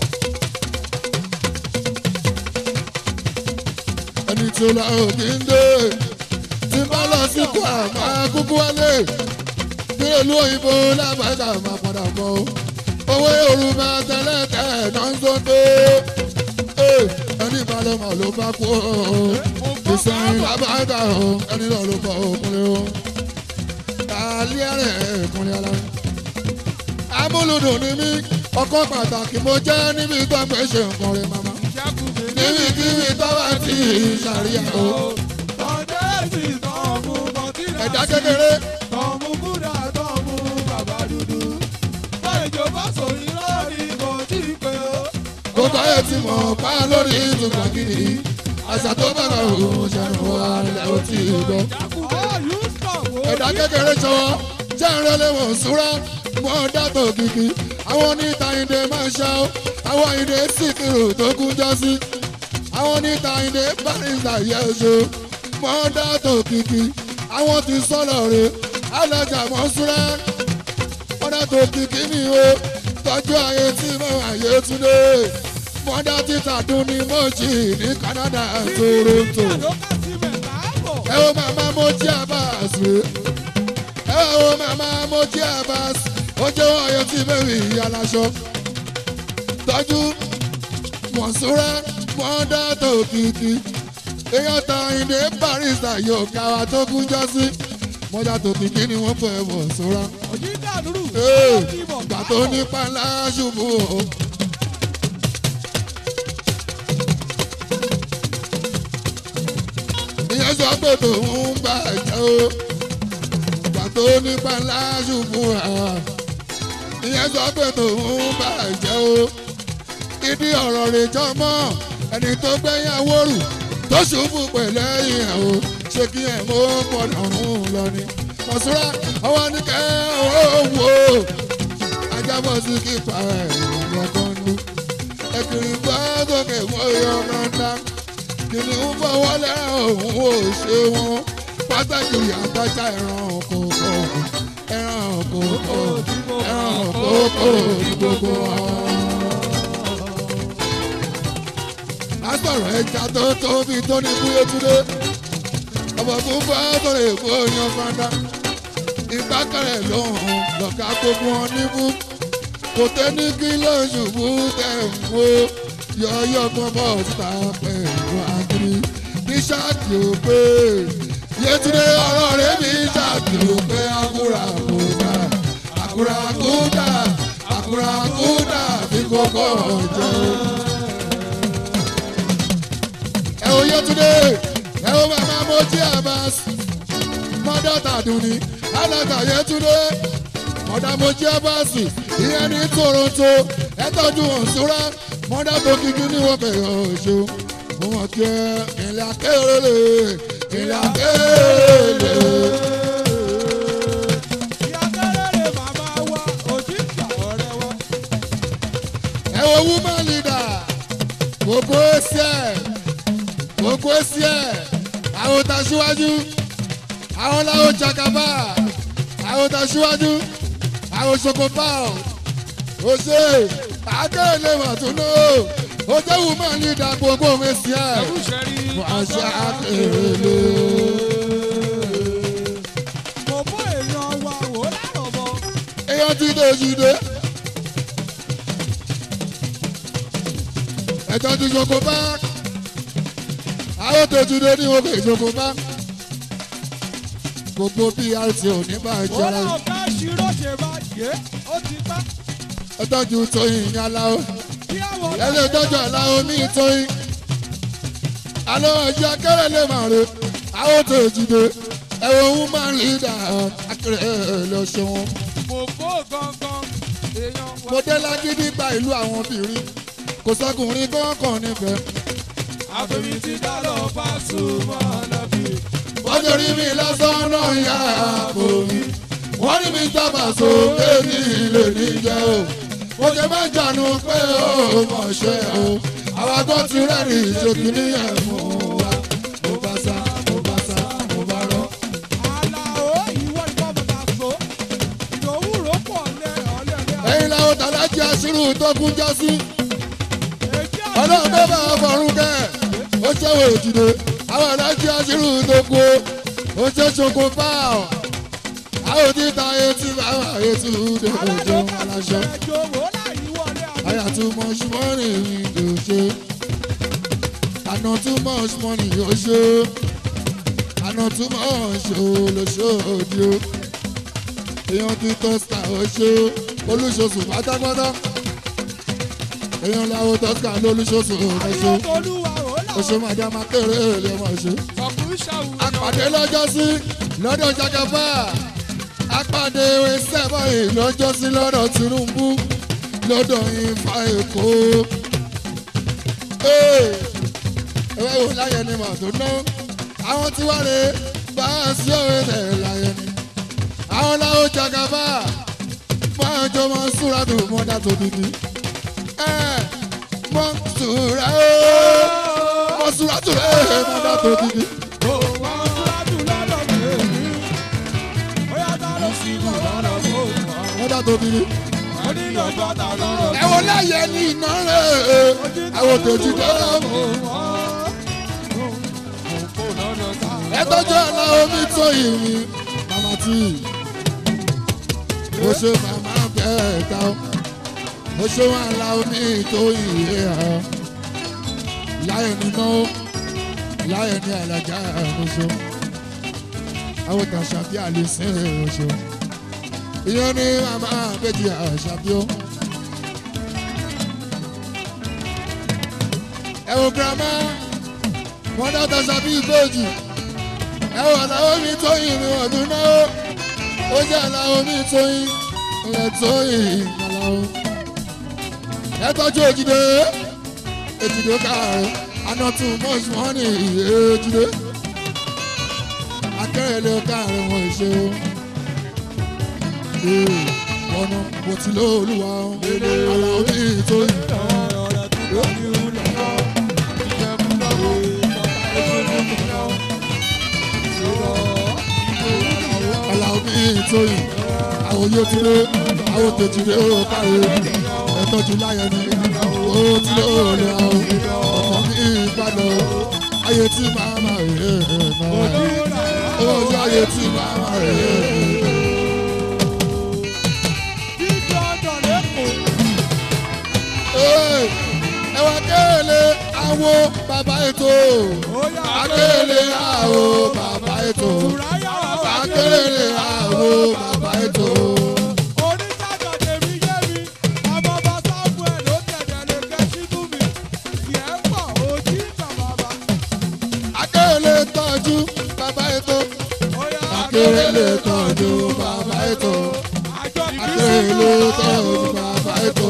ẹni tí ó lọ òkè ń dé tí bá lọ sí kó àmà kúkú wálé bí olú òyìnbó lábàgà máa padà bọ̀ owó yorùbá tẹ́lẹ̀tẹ́ náà ń sọ́dọ̀ ẹni bá lọ mọ̀ ló bá kú ìsẹ̀yìn lábàgà ẹni lọ ló bọ̀ òkúnlẹ̀ o kàlí ẹ̀rẹ̀ kúnlẹ̀ ara amúlùdùn ni mí ọkọ pàtàkì mo jẹ́ níbi tó ń fẹ́ ṣe nǹkan rẹ̀ màmá níbi kíbi tó bá ti ṣàríyá o. ẹ̀dá kékeré. tọ́mú kúdà tọ́mú bàbá dúdú. báyìí bá sòrí lórí kò tí ì pé o. gbogbo ayé ti mọ̀ pa lórí ìtùkọ̀ gidi. àṣà tó bàbá òun ṣẹ̀rù wa lẹ̀ ó ti gbọ́. ẹ̀dá kékeré ṣọwọ́ jẹ́ ìrẹ́lẹ̀wọ̀n súnra mọ́ dátò kìkì. àwọn oníta ìdè máa ń ṣá o. àwọn ìdè síkìrù tó kún jọ sí. àwọn oníta ìdè barista yẹ oṣù mọ́ dátò kìkì. àwọn ti sọ̀rọ̀ rẹ̀ alájà mọ́ súnra. mọ́ dátò kìkì mi o tọ́jú ayé tí mo àyè túnde. mọ́dá títà dún ní Mojí ní Canada Toronto. ẹ wo màmá Mojí Abbas rè ẹ wo màmá Mojí Abbas ó jẹ́ ọyọ tí bẹ́ẹ̀ rí aláṣọ. tọ́jú mọ̀súrà mọ́dá tó kìkì. èèyàn ta ìdè barista yóò ká wa tó kú jọ sí. mọ́dá tó kìkì ni wọ́n fẹ́ mọ̀súrà. gbà tó nípa ńlá ṣubú o. ìyẹn sọ pé tòun ń bàjẹ́ o. gbà tó nípa ńlá ṣubú o. ìyẹn sọ pé tòun ń bàjẹ́ o. ìdí ọ̀rọ̀ rẹ̀ jọ mọ́ ẹni tó gbẹ́yàwó rù tó ṣubú pẹ̀lú ẹ̀yìn ẹ̀ o. ṣé kí ẹ̀ mọ́ pọ̀nà ọ̀hún lọ ni. mọ̀súrà ọwọ́ ní kẹ́ owó wò ó. ajábọ̀ sí kípa ẹ̀ lọ́kàn ní. ẹ̀kìrì gbọ́ sókè mọ́ iye ọmọ ńlá. kìnìún fọwọ́ lẹ́ràn òun ò ṣe wọn. pàtàkì àgbàjá ẹran òkòkò ẹran òkòkò ẹran òkòkò ní gbogbo wọn. a sọ̀rọ̀ ẹja tó tóbi tó ní Kúyétúndé. ọmọ ọ̀bọ̀ tó bá tó lè kó yan fanda ìgbàkẹ̀rẹ̀ lọ́hùn lọ́ka gbogbo wọn níbú kò tẹ́ ní kí lóṣù bú tẹ̀ ń wo yọ̀ọ́yọ̀ gbọ́bọ̀ síta pẹ̀lú àgírí ní ṣáàkì òpè Yétúndé ọ̀rọ̀ rẹ̀ mi ṣáàkì òpè àkúrà kúdà àkúrà kúdà àkúrà kúdà bí kòkó jẹ́. ẹ wo Yétúndé ẹ wo bàbá Mojí Abbas mọ́dọ̀ tàdúní alága Yétúndé mọ́dà Mojí Abbas ìyẹn ní Toronto ẹ tọ́jú òǹsúrà mọ́dà tó kíkí ní wọ́n fẹ́ ọ̀ṣọ́ mo mọ̀ kí ẹ ìlẹ̀ akérèlé ìlẹ̀ akérèlé. ìyá kérèrè màmá wa òjìjà ọ̀rẹ́ wa. ẹ wo woman leader gbogbo ẹsì ẹ gbogbo ẹsì ẹ àwọn tàṣíwájú àwọn làwọn jagaba àwọn tàṣíwájú àwọn sokopa ọṣẹ akérèlé màtúnú ọjọ́ woman leader gbogbo ẹsì ẹ wàṣẹ akérèlé. mo bọ́ èèyàn wa wò lárọ̀ bọ̀. èèyàn ti dé ojúde ẹjọ́ ti sokopa àwọn tó ojúde ní wọn kò sokopa gbogbo brt ò ní bá ó jẹ́ náà fẹ́ ṣírò ṣe báyìí ó ti pẹ́. ẹ tọ́jú tóyìn ní aláwọ̀ kí àwọn ẹ lè tọ́jú aláwọ̀ ní tóyìn alọ́ ẹ̀jẹ̀ akẹ́rẹ́ lè máa rè àwọn tó ojúde ẹ̀wọ̀n woman leader akẹ́rẹ́ lọ ṣe wọn. mo bó gangan èèyàn wa. mo dé lágídí gba ìlú àwọn obìnrin kò sọkùnrin kọ́kàn nífẹ̀ẹ́. àfẹ̀mí ti dá lọ bá súnmọ́ lọ́bì. wọ́n ti rí mi lásán náà yá àpò mi wọ́n ní mi sábà sókè ní ilé níjẹ́ o mo ṣe máa ń jànú pé ó mọ̀ ṣe o àwa tó ti rẹ́rìn ìṣòkì níyẹn mú wa mo bá sá mo bá sá mo bá rọ. àlàó ìwọ ìwọ bàbá so ìdòwú rọ́pò ọ̀lẹ́ ọ̀lẹ́ ọ̀lẹ́. ẹ̀yin làwọn tàlájì aṣírù tó kún já sí èjì ọlọ́run tó bá ọkọ̀run kẹ́ ó ṣẹ́wọ̀ èjìdè àwọn alájí aṣírù tó kú ó ṣe ṣoko fáà àwọn títa etí bàbá etí lùdè òjò aláṣọ ẹjọ́ wò láyé wọlé àbí. àyà too much money ló ṣe àná too much money ó ṣe àná too much ló ṣe òdi o èèyàn ti tọ́sítà ó ṣe olùṣòṣù pátápátá èèyàn làwọn tọ́sítà lólùṣòṣù ó ṣe ayọ́tolúwa wò láwọn. oṣù màdàmá kéré lè mọ̀ ṣe. ọkùnrin ṣàwùjọ. Àpàdé lọ́jọ́ sí lọ́dọ̀ Jagaban. Àpàdé sẹ́bọ̀yì lọ́jọ́ sí lọ́dọ̀ Tinubu lọ́dọ̀ Ifá Èkó. Ẹ̀wẹ̀ wò láyé ni màá tó ná. Àwọn tí wá rè bá a sí òwe tẹ̀ láyé ni. Àwọn làwọn Jagaban máa jọ máa súra tó mọ́dá tó dìdí. Mọ́ súra ó mọ́ súra tó rẹ̀ mọ́dá tó dìdí. Mọ́dá tó dìdí. Ẹ wo láyé ní iná rẹ̀ àwọn tòjú dára mọ́. Ẹ tọ́jú ọ̀la omi tó yìí mi màmá tí ó ṣe màmá bẹ́ẹ̀ ta ó ó ṣe wọn la omi tó yìí ẹ̀ láyé nínú láyé ní àlàjá àmúṣe àwọn tàṣàbí àlùsẹ́ ọ̀ṣọ́ ìyẹn ní màmá àbẹ́jì àṣàbí ó. ẹ wo girama wọn dá tàṣàbí ìbejì ẹ wọ àlàó mi tó yìí mi wọ̀n tún náà ó jẹ́ àlàó mi tó yìí ilẹ̀ tó yìí àlàó. ẹ tọ́jú èjìdé èjìdé káàró àná tún much money èjìdé akẹ́rẹ̀lẹ̀ káàró wọn ìṣe o. ọ̀nà kò tí lóòlùwà àlàó mi tó yìí. Àlàó mi tó yìí àwọn yóò ti lé àwọn tètè lé ó káre ẹ̀tọ́jú láyé ni ó ti lé ó lé àwọn ọkọ̀ mi gbàdọ̀ ayé tí màá máa yé ẹ̀ náà. ojú ayé tí màmá rẹ̀. ẹwà kéèlè àwo bàbá ètò akéèlè àwo bàbá ètò akéèlè àwo bàbá ètò. akéèlè tọ́jú bàbá ètò akéèlè tọ́jú bàbá ètò akéèlè tọ́jú bàbá ètò.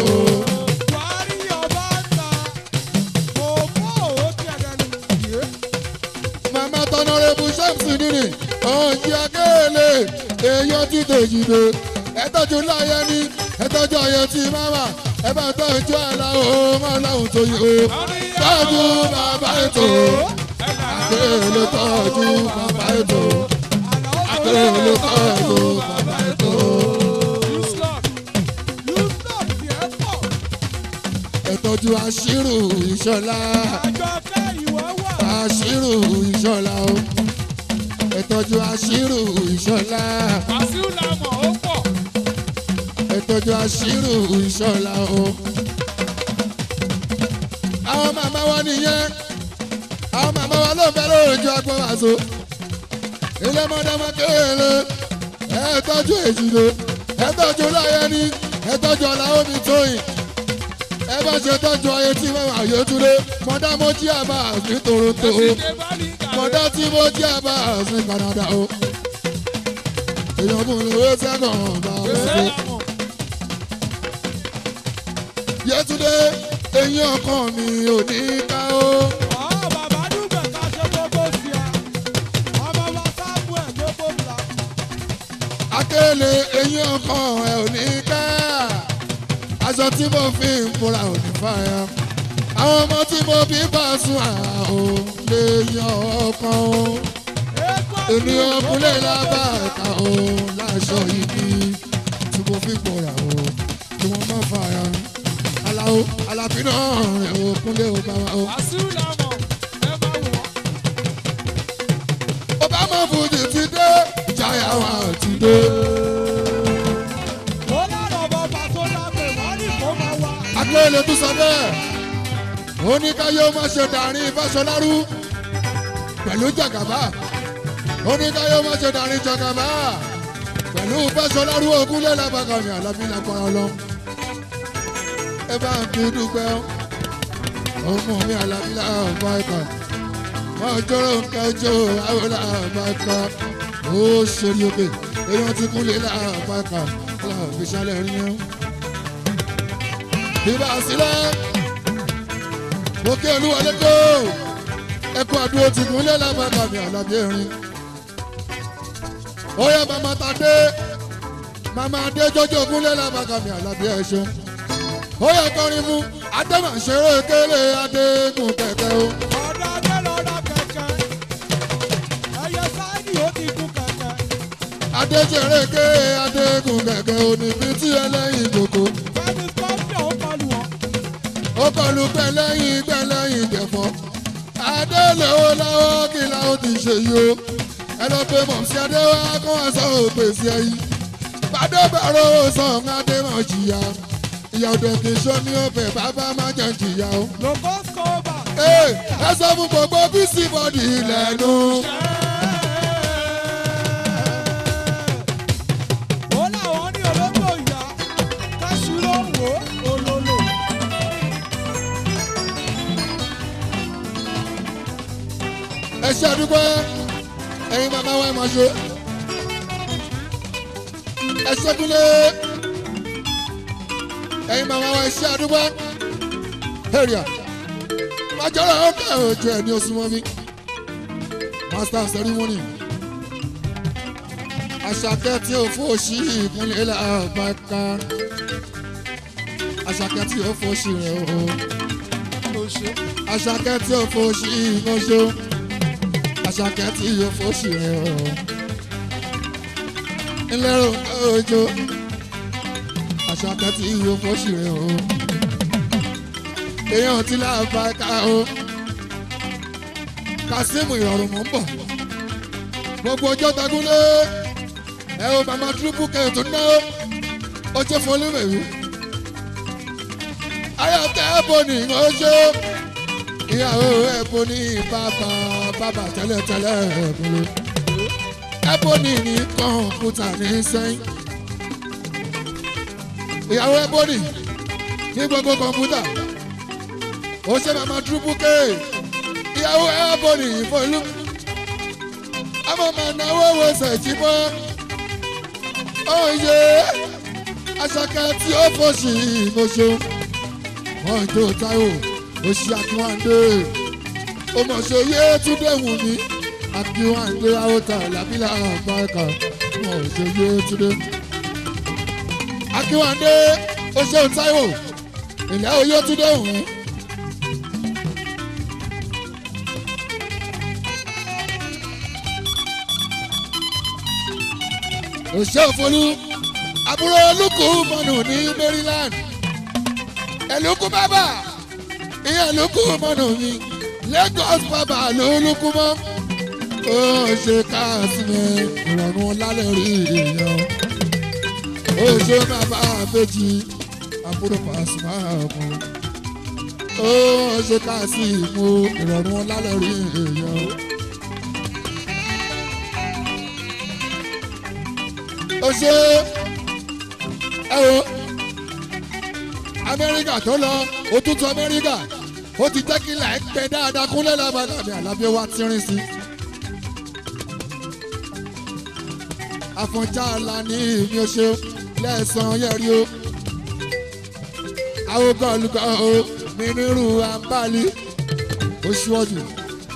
Honorable Shamsi Nini, ọ̀njì akéèlè, èèyàn ti tèjìdè, ẹ tọ́jú láyé ní, ẹ tọ́jú ayé tí máma, ẹ bá tọ́jú aláwọ̀ máa láwùn tó yẹ o. Tọ́jú bàbá ètò, akéèlè tọ́jú bàbá ètò, akéèlè tọ́jú bàbá ètò. Ẹ tọ́jú Àṣírù Ìṣọ̀lá. Àṣírù Ìṣọ̀lá o, ẹ tọ́jú Àṣírù Ìṣọ̀lá. Wàsíù làmọ̀ ó pọ̀. Ẹ tọ́jú Àṣírù Ìṣọ̀lá o. Àwọn màmá wa nìyẹn, àwọn màmá wa ló ń bẹ lójú agbọ́n wàṣọ. Ilé mọ́dámọ́ kéèlè, ẹ tọ́jú Èjìdó, ẹ tọ́jú Láyẹ̀ní, ẹ tọ́jú Ọláomi Tóyìn. Ẹ bá ṣe tọ́jú ayé tí wọ́n wà yóò dúró. Mọ̀dá mo jí àbá ní Toronto o. Mọ̀dá tí mo jí àbá ní Canada o. Èèyàn kún lè wé sẹ́kọ̀n bá wẹ́sẹ̀. Yétúndé eyín ọkàn mi ò ní ká o. Bàbá dùgbẹ̀ ká ṣe gbogbo sí ẹ. Ọmọ wa sáàbù ẹ̀ gbogbo bla. Akéèlè eyín ọkàn ẹ ò ní ká. Aṣọ tí mo fi ń múra ò ní fàyà. Àwọn ọmọ tí mo bí bá sùn àwọn lè yan ọkàn o. Ènìyàn kúnlẹ̀ lábà ẹ̀ka o láṣọ ibi tí mo fi múra o tí wọ́n má fàyà. Aláwo alábí náà rẹ̀ o kúnlẹ̀ o bá wa o. Wàsíù làmọ̀ ẹ bá wọ̀. Ọba mọ̀ fújì ti dé, Jaya wa ti dé. Akéèlè tún sọ bẹ́ẹ̀, ó ní káyé ó má ṣe dàrin Fáṣọlárú pẹ̀lú Jàgàbá, ó ní káyé ó má ṣe dàrin Jàgàbá pẹ̀lú Fáṣọlárú Ògúnlé Lábàkàmì Àlàbí lágbára lọ. Ẹ bá ń kí dúpẹ́ ọmọ mi Àlàbí Lábàkà, wọ́n jọrọ kẹjọ àwọn Lábàkà, ó ṣe ní òkè, èèyàn ti Kúnlé Lábàkà, Àlàbí ṣálẹ̀ rí yẹn. Ìbá sílẹ̀, mo kí Olúwọlé tó, ẹkún àdúró ti Kúnlé Lábàkàmì Àlàbí erin. Ó yẹ màmá Tadé, màmá Adé jọjọ Kúnlé Lábàkàmì Àlàbí ẹ̀ṣọ́. Ó yẹ kọrin fún Adémàṣeré kélé Adégún kẹ̀kẹ́ o. Ọ̀dọ̀ Adé lọ́dọ̀ kẹ̀kẹ́, ẹyẹ sáìdì ó ti kú kẹ̀kẹ́. Adéṣeré kélé Adégún kẹ̀kẹ́ o níbi tí ẹlẹ́yin kòkó. Fẹ́mi Scorpio ó kọlù wọn. Ó kọlu gbẹ̀lẹ́yìn gbẹ̀lẹ́yìn dẹ̀fọ́. Adé lówó lọ́wọ́ kí la ó ti ṣe yìí o. Ẹ lọ pé mọ̀mísí Adé wá kó wọn sọ òpèsè ẹ̀yìn. Bàdé bẹ̀rẹ̀ ó sọ Adé mọ̀ jìyà. Ìyá òde kì í ṣó ní ọbẹ̀ bàbá má jẹ́ jìyà o. Lòkó skóbà. Ẹ sọ fún gbogbo bísí bọ́dì lẹ́nu. Ó láwọn ní olóńgbò ìyá, káṣí ló ń wò ó olólò. Ẹ ṣe àdúgbò ẹ̀yin bàbá wa ẹ̀ máa ṣe. Ẹ ṣẹ́kúnlé ẹ̀yin bàbá wa ẹ̀ ṣe àdúgbò. Area májọ́rọ̀ ó kẹ́ ojú ẹ̀ ní oṣù mọ́ mi. Master of ceremony. Àṣàkẹ́ tí ó fòṣì Kúnlé Lábàkà. Àṣàkẹ́ tí ó fòṣì rẹ̀ o. Àṣàkẹ́ tí ó fòṣì ìmọ̀ṣọ́. Àṣàkẹ́ tí ó fòṣì rẹ̀ o. Ńlẹ́rọ̀ ojo. Àṣàkẹ́ tí ó fòṣì rẹ̀ o. Èèyàn ti Lábàkà o. Kásímù ìrọ̀rùn mọ̀ ń bọ̀. gbogbo ọjọ́ tagúnlé ẹ o màmá túrúbù kẹyìn tó ná ó ṣe fún olúmẹ̀wé ayọ̀tẹ̀ ẹ̀bùn ní ọjọ́ ìyàwó ẹ̀bùn ní bàbá bàbá tẹ́lẹ̀tẹ́lẹ̀ ẹ̀bùn ló ẹ̀bùn ní ní kọ̀ǹpútà ní sẹ́yìn ìyàwó ẹ̀bùn ní ní gbogbo kọ̀ǹpútà ó ṣe màmá túrúbù kẹyìn ìyàwó ẹ̀bùn ní ìfọ̀lú àmọ́ màá náwó wẹ̀sẹ̀ jí mọ́ oyè aṣaka tí ó fòṣì ìmọ̀ṣọ́ wọn tó táyò oṣù akínwáńdé ọmọṣẹ́ yé túndé wù mí akínwáńdé àwòtà làbílà àbáyọkà wọn ò ṣe yé túndé akínwáńdé oṣù táyò ilẹ̀ oyè túndé wù mí. òṣèfolú àbúrò olùkú mọ̀nù ní Maryland ẹ̀lùkú bàbá ìyẹn ẹ̀lùkú mọ̀nù mi Lagos bàbá lólùkú mọ́ ó ṣe káàsìmẹ̀ ìrọ̀rùn lálẹ́ rí èèyàn ó ṣe bàbá àbẹ́jì àbúrò Pasuma ọ̀pọ̀ ó ṣe káàsìmẹ̀ ìrọ̀rùn lálẹ́ rí èèyàn. ó ṣe ẹ o Amẹ́ríkà tó lọ òtútù Amẹ́ríkà ó ti jẹ́ kí ilà ẹ̀ pẹ́ dáadáa kúnlẹ̀ lábàgà mi àlàbí wa tírín sí. Àfọ̀njá àlà ní ìmí oṣù lẹ́sàn-án yẹ̀rí o àwọn gọ́ọ̀lùkọ́ o mi nírú àǹbálí oṣù ọdún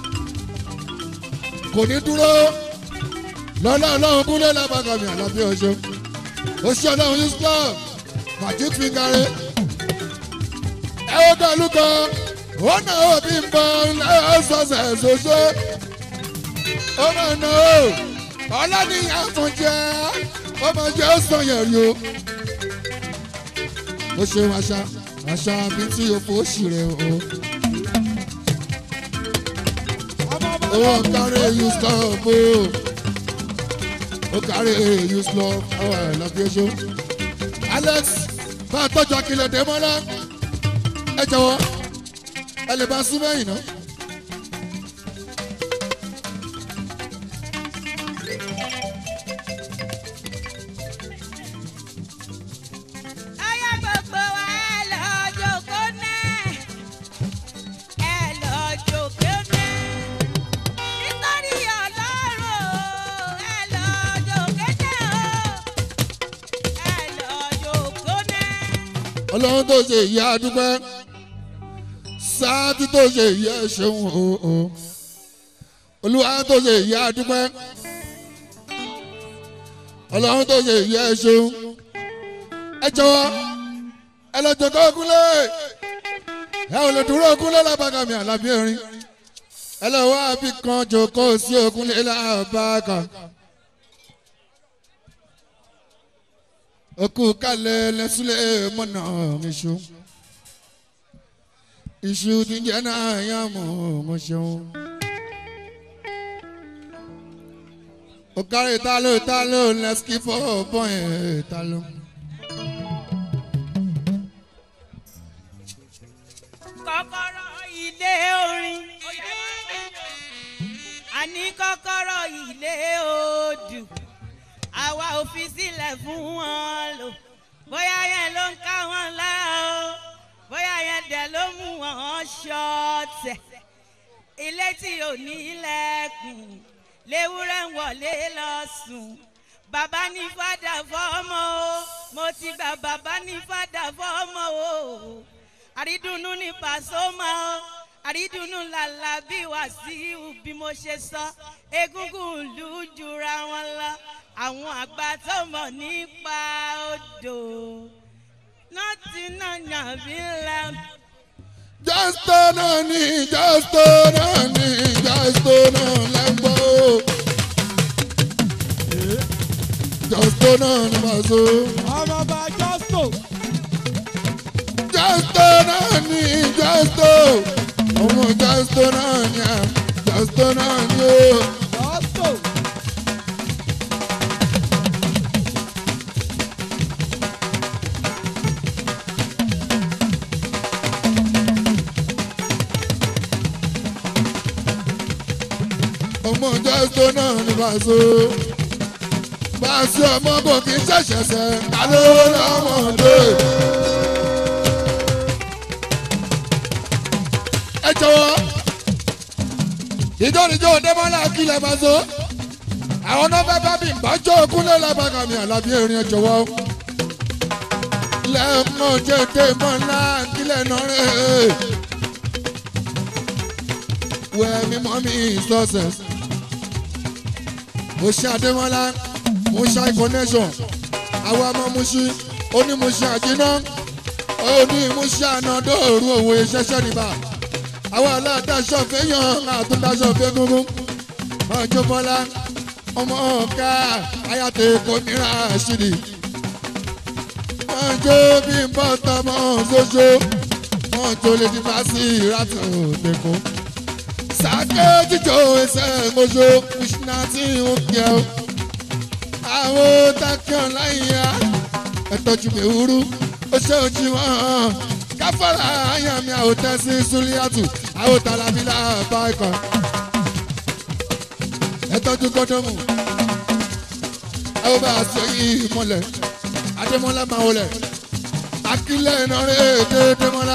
kò ní dúró lọ́lá ọlọ́run kúnlẹ̀ lábàgà mi àlàbí ọjọ́ oṣù ọlọ́run yìí sọ magic finger ẹ ó dọ̀lú kan ó nà ó bí n bọ̀ lẹ́sọ̀ọ̀sẹ̀ ṣoṣo ó mà nà ó ọlọ́nìyàn fún jẹ́ ó mà jẹ́ ó sàn yẹ̀rì o ó ṣeun àṣà àṣà mi tí o fò ṣì rẹ̀ o ó kárí yìí sọ bó. ó kárí èyí lọ àwọn ẹ̀lọ́gbẹ́sọ. Alex bá a tọ́jú akílẹ̀ dé mọ́lá ẹ jọ̀wọ́ ẹ lè bá a sún mẹ́yìn náà. Ọlọ́run tó ṣe ìyá dúpẹ́ sáàtì tó ṣe ìyá ṣeun o Olúwa tó ṣe ìyá dúpẹ́ Ọlọ́run tó ṣe ìyá ṣeun ẹ jọ̀wọ́ ẹ lọ jòkó kúnlẹ̀ ẹ ò lè dúró kúnlẹ̀ lábàgà mi àlàbí erin ẹ lọ wá bí kan jòkó sí òkúnlẹ̀ lábàgà. Oku kalẹ̀ lẹ́sílẹ̀ mọ́nà iṣu iṣu ti jẹ́ náà yá mọ̀ ọ́n ṣeun. Okare talo talo let's keep for boy talo. Kọ́kọ́rọ́ ilé orin àní kọ́kọ́rọ́ ilé odù. Àwa ò fi sílẹ̀ fún wọn lò bóyá yẹn ló ń ká wọn lára o bóyá yẹn dẹ̀ ló mú wọn ṣọ̀tẹ̀ ilé tí ò ní ilẹ̀kùn léwúrẹ́ ń wọlé lọ sùn bàbá ní fàdà fọ́mọ o mo ti gbà bàbá ní fàdà fọ́mọ o àrídùnnú ní Pasuma o àrídùnnú làlà bí Wàsíù bí mo ṣe sọ egungun ìlú jura wọn lọ. Àwọn àgbà tó mọ̀ nípa odò nọ́ọ̀tì náà yàbí lẹ́nu. Justo náà ni justo náà ni justo náà lẹ́gbọ́. Justo náà ni Paso. ọmọ bá justo. Justo náà ni justo. ọmọ justo náà ni justo náà ni o. justo. tó náà ní Paso. Paso ọmọ kò kí n ṣẹ̀ṣẹ̀ sẹ́ ta ló lọ́mọdé. ẹ jọ̀wọ́ ìjọ́nijọ́ Dẹ́mọ́lá kílẹ̀ Paso. àwọn náà fẹ́ bá mi bájọ́ kúnlẹ̀ lábàgà mi Àlàbí erin ẹ jọ̀wọ́. lẹ́ẹ̀mọ́ jẹ́ Dẹ́mọ́lá kílẹ̀ náà rẹ̀. wẹ́ẹ́ mi mọ́ mi success. mo ṣe Adémọ́lá mo ṣe connection. àwọn ọmọ mo ṣe oní mo ṣe àjínà oní mo ṣe ànádọ́ọ̀rù òun ìṣẹ́ṣẹ́ níbà. àwọn aláàdáṣọ fẹ́yàn àtúndáṣọ fẹ́ gúngún. ọjọ́ bọ́lá ọmọ ọ̀ka ayàtẹ̀ kòmírà ṣìdì. ọjọ́ bí n bọ́ tọmọ ṣoṣo ọjọ́ lè ti bá sí ìrátò tẹ̀kọ́. sàkè jíjọ ẹsẹ̀ mọ́ṣọ́ kùsùnà tí ó kẹ́ ọ́. àwọn takẹ́ ọ̀láyà ẹ̀tọ́jú mi wúrú ó ṣe ojú wọn. káfọ́lá ayàmì àwòtẹ́sí súlíàtù àwòtàlábílà báìkọ̀. ẹ̀tọ́jú kọ́dọ̀mù àwọn bá a ṣe yìí mọ́lẹ̀ Adémọ́lá máa wọlé akílẹ̀ iná rẹ̀ èdè Démọ́lá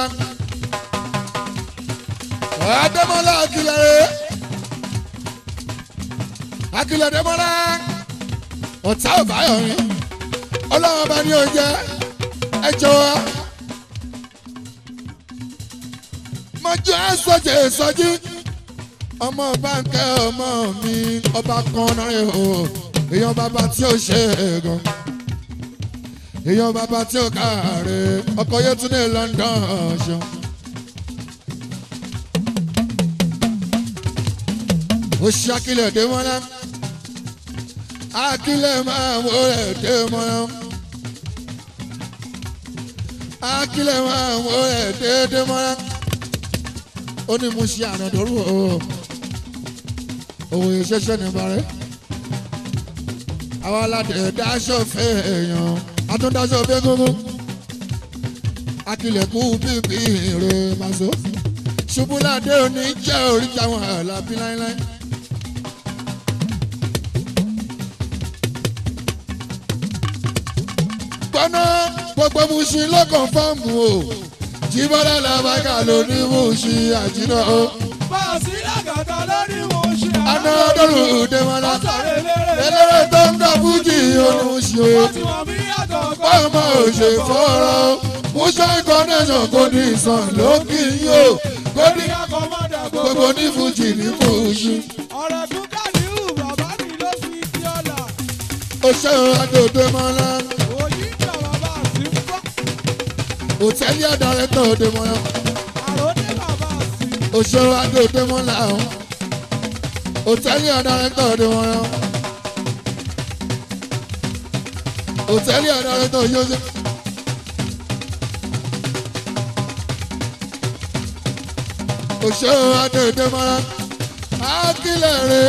Adémọ́lá akílẹ̀ rẹ̀ akílẹ̀ Démọ́lá ọ̀tá ọ̀báyọ̀ rẹ̀ ọlọ́run bá ní oúnjẹ ẹ jọ̀wọ́ mọ́jú ẹ sọ́jẹ́ sọ́jí ọmọ báńkẹ́ ọmọ mi ọba kan náà rẹ̀ o èèyàn bàbá tí ó ṣe é gan èèyàn bàbá tí ó káre ọkọ̀ Yétúndé London ṣan. ó ṣe Akílẹ̀ Démọ́lá Akílẹ̀ máa wọlé Démọ́lá Akílẹ̀ máa wọlé Démọ́lá ó ní mo ṣe ànàdọ́rù o òun ìṣẹ́ṣẹ́ ní ìbárẹ́ àwọn aládé dáṣọ fẹ́ èèyàn atúndáṣọ fẹ́ gógó Akílẹ̀kù bíbí rẹ̀ Paso Ṣubúládé òní jẹ́ oríta wọn Àlàbí láíláí. gbọ́ná gbogbo Mushin ló kàn fọ́ọ̀mù o Jíbọ́lá làbákà ló ní Mushin àjínà o. Báàsì lágàtà lórí Mushin àná. Anadolu Démọ́lá eléré tó ń gbà fújì olùṣe o. bọ́ọ̀mọ òṣè fọ́ọ̀rọ̀ Mushin connection kò ní ìsàn lókì yín o. kò ní gbogbo ní fújì ní Mushin. ọ̀rọ̀ tún ká ní ìhù bàbá mi ló fi di ọ̀la. ó ṣe Adé Démọ́lá. òyìn ìjà bàbá àti ń kọ́. òtẹ́lì àdàrẹ́tọ̀ Démọ́lá. àròdé bàbá àti. ó ṣe Adé Démọ́lá o. òtẹ́lì àdàrẹ́tọ̀ Démọ́lá. òtẹ́lì àdàrẹ́tọ̀ yóò ṣe. ó ṣe Adé Démọ́lá. Akílẹ̀ rẹ̀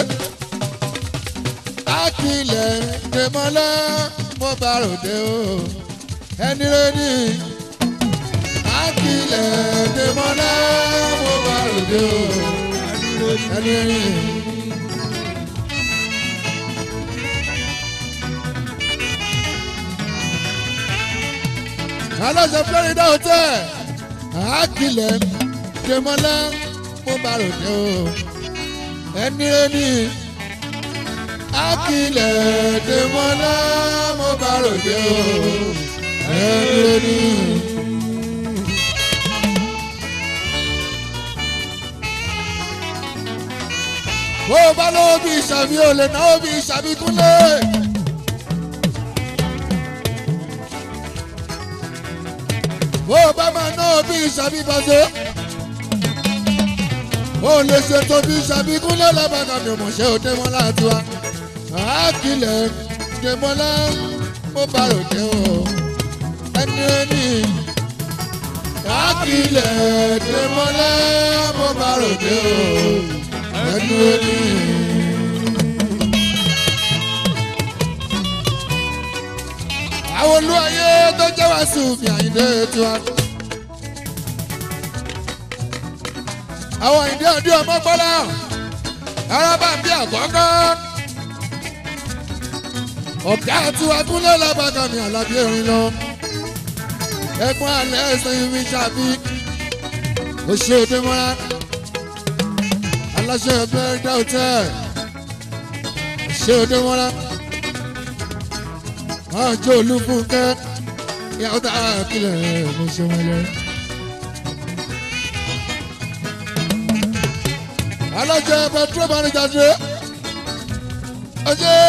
Akílẹ̀ Démọ́lá mo bá ròde o ẹni rẹ̀ ní. Akílẹ̀ Démọ́lá mo bá ròde o ẹni rẹ̀ ní. aláṣẹ Florida hotel Akílẹ̀ Démọ́lá mo bá ròde o ẹni rẹ̀ ní. Akílẹ̀ Démọ́lá mo bá ròde o ẹni rẹ̀ ní. bó o bá lọ́wọ́ bí ìṣàbí o lè náwó bí ìṣàbí kúnlẹ̀. bó o bá máa náwó bí ìṣàbí Paso. ó lè ṣètò bí ìṣàbí kúnlẹ̀ lábàgà mi ò mọ̀ ṣe ò Démọ́lá tiwa. Akílẹ̀ Démọ́lá mo bá ròde o ẹni ẹni. Akílẹ̀ Démọ́lá mo bá ròde o ẹni ẹni. àwọn olúwayé tó jẹ́ wá sí òfin Àyìndé tiwa. àwọn Àyìndé ọdún ọmọ gbọ́dọ̀ araba ń bí àkọ́kọ́ ọ̀gá àti wàgúnlé lábàgà mi àlàbí erin lọ ẹ̀gbọ́n alẹ́ ẹ̀sìn mi ṣàbí oṣooṣù mọ́ra aláṣẹ ẹgbẹ́ dáútẹ́ oṣooṣù mọ́ra wọ́n jó olúfúnkẹ́ ìyàwó tá a kílẹ̀ mo ṣe wọn lẹ. alájẹ pẹtrol manager dé ọjẹ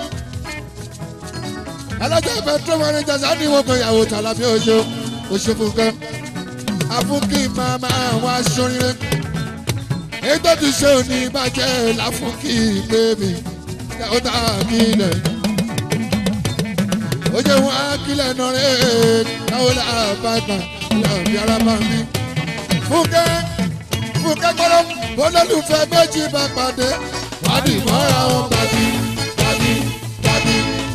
alájẹ pẹtrol manager sani wọn kọ ìyàwó tàlàbí oṣù oṣù fúnkẹ́ afúnkì màmá wa sọrin ètò ti ṣe òní bàjẹ́ láfúnkì bébì ìyàwó tá a kílẹ̀ oye wọn akílẹ̀ nọ̀rẹ́ káwọn lè àbàtà lọ́ọ̀bì arábà mi. fúnkẹ́ fúnkẹ́ gbọ́dọ̀ olólùfẹ́ méjì bá pàdé wádìí mọ́ra wọn gbàdí gbàdí gbàdí.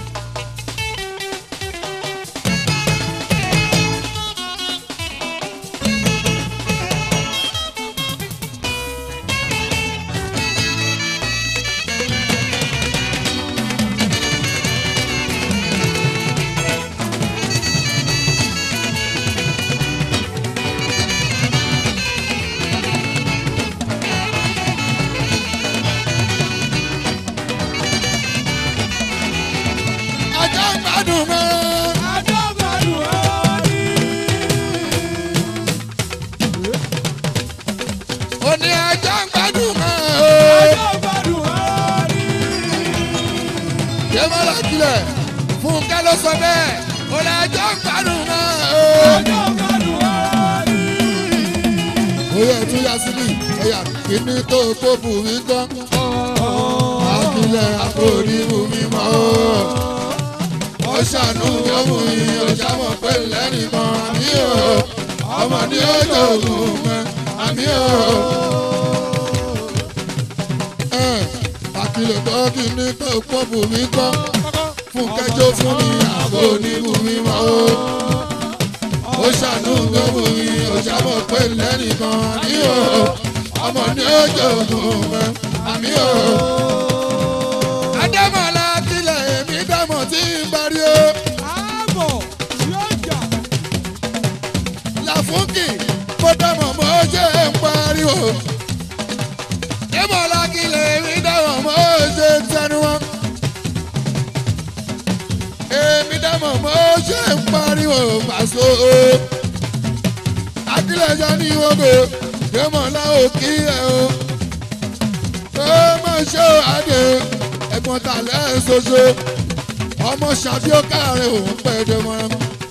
Fúnkẹ́ ló sọ bẹ́ẹ̀ kò lè jọ gbádùn náà o. ọjọ́ gbádùn ọ̀rọ̀ ni. oyè tún yá síbí ẹ̀yà kìíní tó tó bù mí tán. akílẹ̀ àforí bù mí mọ́ o. ó ṣàánú yọ̀mù yìí ó ṣàmọ̀ pé lẹ́nìkan àmì o. ọmọ ní ọjọ́ ògùn mẹ́ àmì o. akílẹ̀ tó kìíní tó tó bù mí tán. Fúnkẹ́ jó fún mi àbò oníbù mi mọ́ o. ó ṣàánú gbogbo mi ó ṣàbọ̀ pé lẹ́nìkan àmì o. ọmọ ní ọjọ́ ògùn mẹ́ àmì o. Adémọ̀lá kílẹ̀ èmi dámọ̀ tí ń parí o. àbọ̀ yóò jà. Làfúnkì mo dámọ̀ mo ṣe ń parí o. Adémọ̀lá kílẹ̀ èmi dámọ̀ mo ṣe ń tẹnu wọn. Èmi dámọ̀ mo ṣe ń pariwo pàṣẹ o. Akílẹ̀já ní ìwọ́gbé Démọ̀lá ò kí ẹ o. Ó mọ̀ ṣe àdé ẹ̀gbọ́n tàlẹ́ ṣoṣo. Ọmọ ṣàbí ó káàárẹ̀ òun pẹ̀ Démọ̀lá.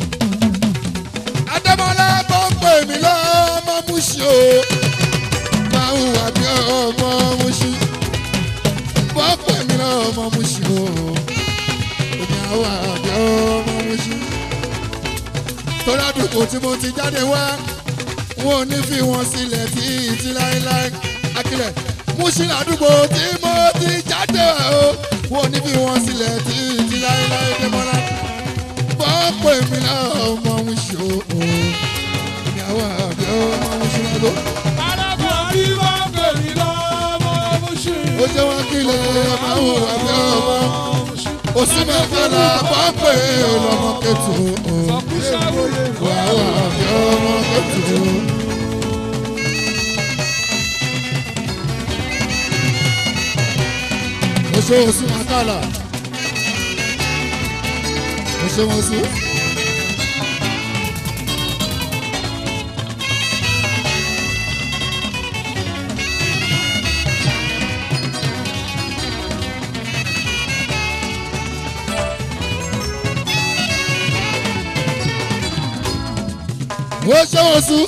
Adémọ̀lá tó ń pè mí lọ́mọ Múṣì o. Máa ń hùwà bí ọmọ Múṣì. Bọ́ pè mí lọ́mọ Múṣì o. Àwọn àbí ọmọ Múṣì. Tọ́lá dùkú tí mo ti jáde wá, wọn ò ní fi wọn sílẹ̀ títí láéláé. Akílẹ̀ Múṣì ládùúgbò tí mo ti jáde wá o, wọn ò ní fi wọn sílẹ̀ títí láéláé. Démọ́lá bọ́ọ̀pọ̀ èmi náà ọmọ Múṣì o. Ìyàwó àbí ọmọ Múṣì ládùúgbò. arábìnrin bá pè mí lọ́mọ Múṣì. Ó jẹ́ wọn kílẹ̀ ọmọ àbí ọmọ. Òsínbẹ̀ fẹ́lá bá pè é lọ́mọ kẹ́tù o. Wà wà bí ọmọ kẹ́tù o. Oṣù oṣù Makala. Oṣù oṣù. Ó ṣe wọ́n sùn.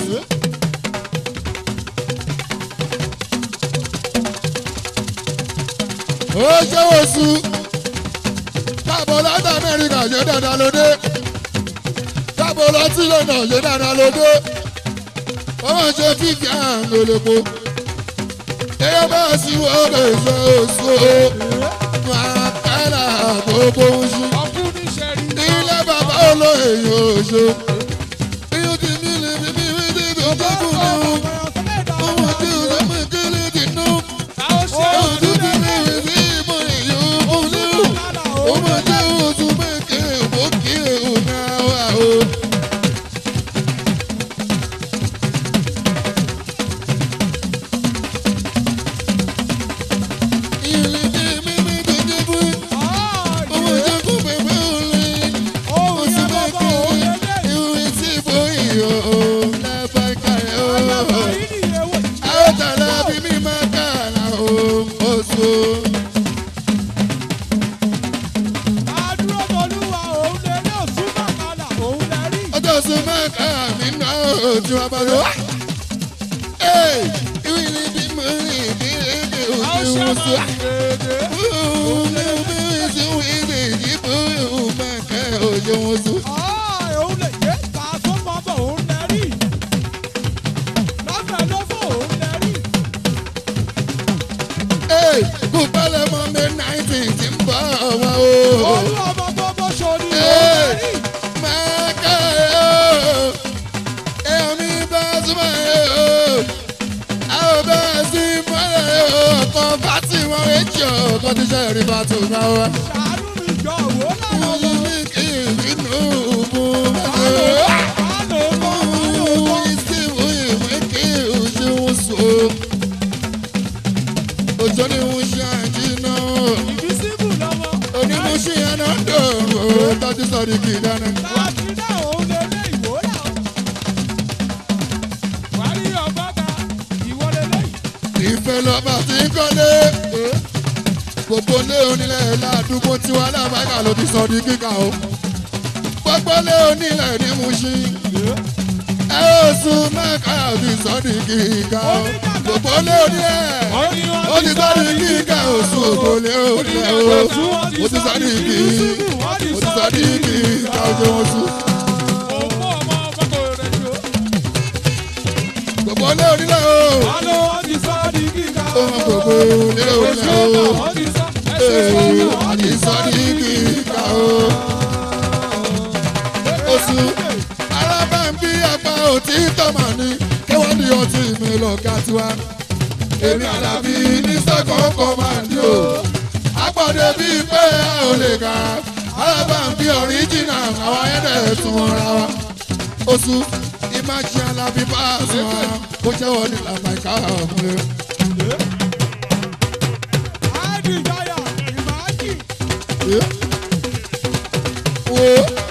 Ó ṣe wọ́n sùn. Káàbọ̀ láti Amẹ́ríkà ṣe dáadáa lóde. Káàbọ̀ láti London ṣe dáadáa lóde. Wọ́n máa ṣe fífi àǹgòlèpo. Èyí bá sì wọ́n lè ṣe oṣù o. Máa kẹ́lá gbogbo oṣù. Ilé bàbá olóyè yóò ṣe. Oh, sún mẹ́ka mi náà tí wọ́n bá lọ. ìwé ni bí mo rí bí èdè òjò wọn sọ. òun ní bí wọ́n ti wí ní ìdìbò mẹ́ka òjò wọn sọ. òun lè yé Paso mọ́ bọ̀ òun lẹ́rìí. lọ́fẹ̀ẹ́ lọ́fọ̀ òun lẹ́rìí. kú pálẹ̀ mọ́ mi náìtì tí ń bọ̀ wá o. olú ọmọ gbogbo sori òun lẹ́rìí. mẹ́ka èèyàn mi bá súnmọ́ ẹ̀ o. àwọn bẹ́ẹ̀ sí mọ́lẹ̀ o. ọkọ̀ fásitì wọn méjì ọkọ̀ tí ṣe rí bá tó bá wá. ṣàánú mi jọ òwò lánàá mo lọ. ní kí ìbínú mú mẹ́ta. Báàlù bọ́ báàlù bọ́. ìsìnkú ìwé kí òṣèwọ̀n sùn. òjò ni mo ṣe àjìnà. Invisible lọ́wọ́. onímọ̀ṣẹ́ yẹn náà dòrò tọ́jú sọ̀rọ̀ kì í dáná. láti dá òun lè lé ìwò náà. wàá rí ọgọ́ta ìwọlé lẹ́yìn. ìfẹ́ lọ́ba tí ń kọ́lé. gbogbo lé onílẹ̀ ládùúgbò tiwa lábàgà ló ti sọ di kíkà o. gbogbo lé onílẹ̀ ní Mushin. ẹ ó sún mẹ́ka ti sọ di kíkà o. gbogbo lé onílẹ̀ ó ti sọ di kíkà o. sún ògbó lé onílẹ̀ o. ó ti sọ di kíkà ó ti sọ di kíkà o. jẹ́ wọ́n sún. òun mú ọmọ fọ́tò rẹ̀ jù. gbogbo lé onílẹ̀ o. Báàlù wọn ti sọ di kíkà. ó mọ gbogbo lé onílẹ̀ o. wọ́n ti sọ ee ẹ̀sìn ó ti sọ di kíkà o. oṣù alábàǹbí apá òtítọ́ mà ní kéwọ́n ní ọtí mi lọ́gà tiwa. èmi Àlàbí ní sẹ́kọ̀ọ́ kọ́mándì o. àpọ̀dé bíi pé a ò lè kà á. alábàǹbí ọ̀ríjìnà àwọn ẹ̀dẹ̀ tún wọn ra wa. oṣù ìmájì Àlàbí Pasuma kó jẹ́wọ́ ní làmàìká ọ̀mùlẹ̀. áàdì ìjọyà ìmáàjì. wo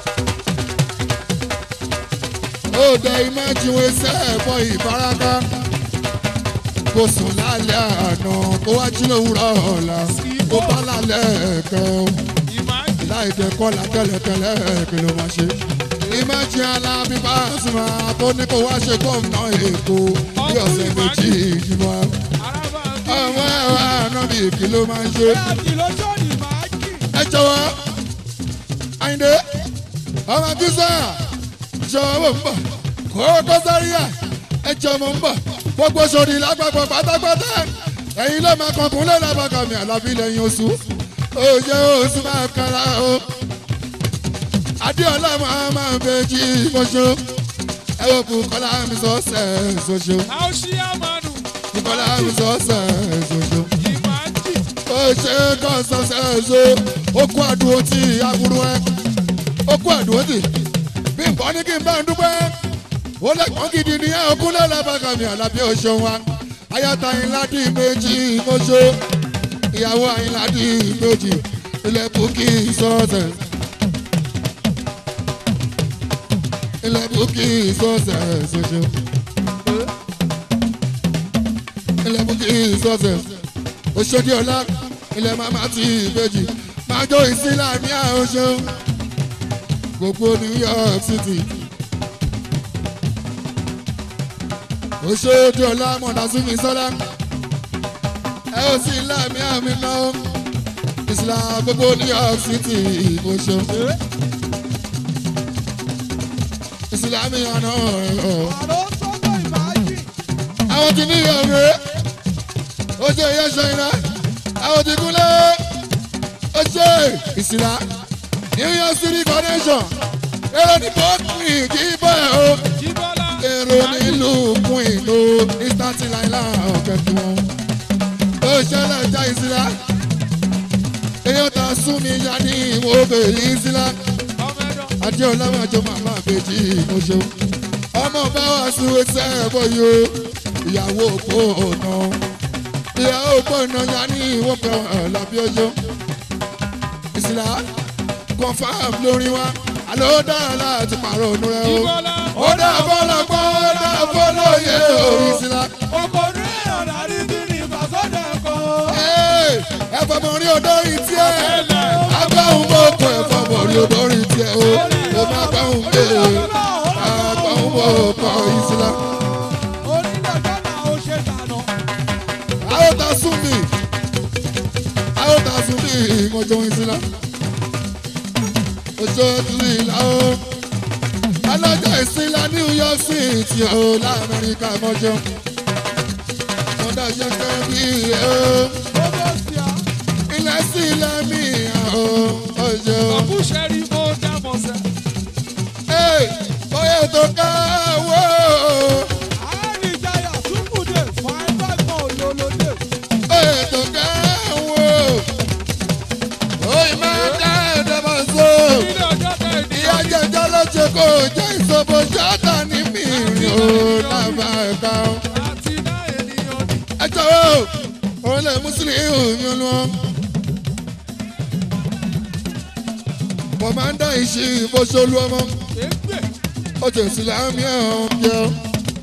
ó dẹ ìmájì wọn sẹ́ẹ̀bọ̀ ìfaraka. kò sùn lálẹ́ àná kó wá jí lówùrọ̀ ọ̀la kó bá lálẹ́ kan láì jẹ́ kọ́lá tẹ́lẹ̀tẹ́lẹ̀ kí ló máa ṣe. ìmájì Àlàbí Pasuma tó ní kó wá ṣe gómìnà Èkó bí ọ̀sẹ̀ méjì ìjìmọ̀. ọmọ ẹ̀wà àná bí kí ló máa ń ṣe. áàdì lọ́jọ́ ní ìmáàjì. ẹ jọ̀wọ́ Àyìndé ọmọ bísà jọ̀wọ́ ń bọ̀ kókó sáríà ẹ jọ mọ̀ ń bọ̀ gbogbo sòdì lágbàgbọ́ pátápátá ẹ̀yin ló máa kankun lé lábàkà mi Àlàbí lẹ́yìn oṣù òye oṣù máa kára o. Adéọlá máa máa ń bèjì mọ́ṣọ́ ẹ wò Bùkọ́lá mi sọ́sẹ̀ ṣoṣo Àwòṣíàmánu Bùkọ́lá mi sọ́sẹ̀ ṣoṣo ìmáàjì. ó ṣe kọ́ sọ́sẹ̀ ṣo ó kó àdúró tí aburú ẹ ó kó àdúró tì bí nǹkan ní kí n bá ń dúpẹ́ ó lẹ́kọ̀ọ́ gidi ní ọkùnrin lábàkà mi Àlàbí oṣù wa ayáta ìlàdí méjì mọ́ṣọ́ ìyàwó ìlàdí méjì ilẹ̀ bùkì sọ́ọ̀sẹ̀ ilẹ̀ bùkì sọ́ọ̀sẹ̀ ṣoṣo ilẹ̀ bùkì sọ́ọ̀sẹ̀ Òṣòdì ọ̀la ilẹ̀ màmá ti méjì máa jó ìsìlámì àwòṣe gbogbo New York City. Òṣòdì ọ̀la mọ̀dásùnmí sọ́lá ẹ ó sì láàmì àmì náà ìsìlá gbogbo New York City ìmọ̀ṣọ́ ìsìlámì àná ẹ̀ àrò sọ́kọ̀ ìmáàjì. àwọn ti ní ìyọ̀rẹ́ ó ṣe ìyẹ́sọ̀ iná àwọn ti kúnlẹ̀ ó ṣe ìsìlá New York City connection èrò ní bọ́ọ̀kì kì í bọ̀ ẹ̀ o Jíbọ́lá èrò nílùú kún ìlú ní staten island ọ̀kẹ́ tí wọ́n ó ṣẹlẹ̀ já ìsìlá èèyàn ta sún mi ya ní ìwọ bèèrè ìsìlá ọmọ ẹ̀dọ́. Adéọlá máa jọ màmá àbèjì ìmọ̀ṣọ́ ọmọ bá wà sún ẹsẹ̀ ẹ̀bọ̀ yìí o ìyàwó òpó ọ̀nà ìyàwó òpó ọ̀nà ya ní ìwọ pẹ̀ Àlàbí ọjọ́ ìsìlá confam lórí wa àlọ́ ó dára láti pààrọ̀ ònú rẹ o ó dá fọlọ́pọ̀ ó dá fọlọ́yẹ orí ìsìlá. ọkọ̀ orí ọ̀dà rí bí ní ìfàsọ́dẹ̀ kan. ẹ fọmọ rí odórí tiẹ̀ agbáhùn bó kọ ẹ fọmọ rí odórí tiẹ̀ o ó má gbáhùn gbé wọ ọkọ̀ ìsìlá. onídàájọ́ náà ó ṣe dànù. àwọn ta sún mi àwọn ta sún mi ìmọ̀jọ ìsìlá. ojú ìtúlẹ̀ ìlà o alájà ìsìlá New York City o lamẹ́ríkà mọ́jọ. mo dájọ́ kẹ́ bí o gbogbo sí a. ilẹ̀ sílẹ̀ mi o ọjọ́. àbúṣẹ́rí mo dá mọ̀ sẹ́. bóyá tó ká wó. àríjáyà túkùdé fine bag mọ́ olólódé. bóyá tó ká wó. òyìn máa dá ẹ̀dọ́gbọ̀n so. onídàájọ́ náà ènìyàn. ìyá jẹjọ ló ṣe kó jẹ́ ìṣòbò ṣáàtà ní mìíràn ó lábà ẹ̀ka. àti náà ènìyàn ni. ẹ jọ̀wọ́ òun lè mùsùlùmí yín lọ. kọ̀mándà ìṣí ìfọṣọlú ọmọ. ègbè. ó jẹ́ ìsìlámì ẹ̀hún jẹ́ ọ́.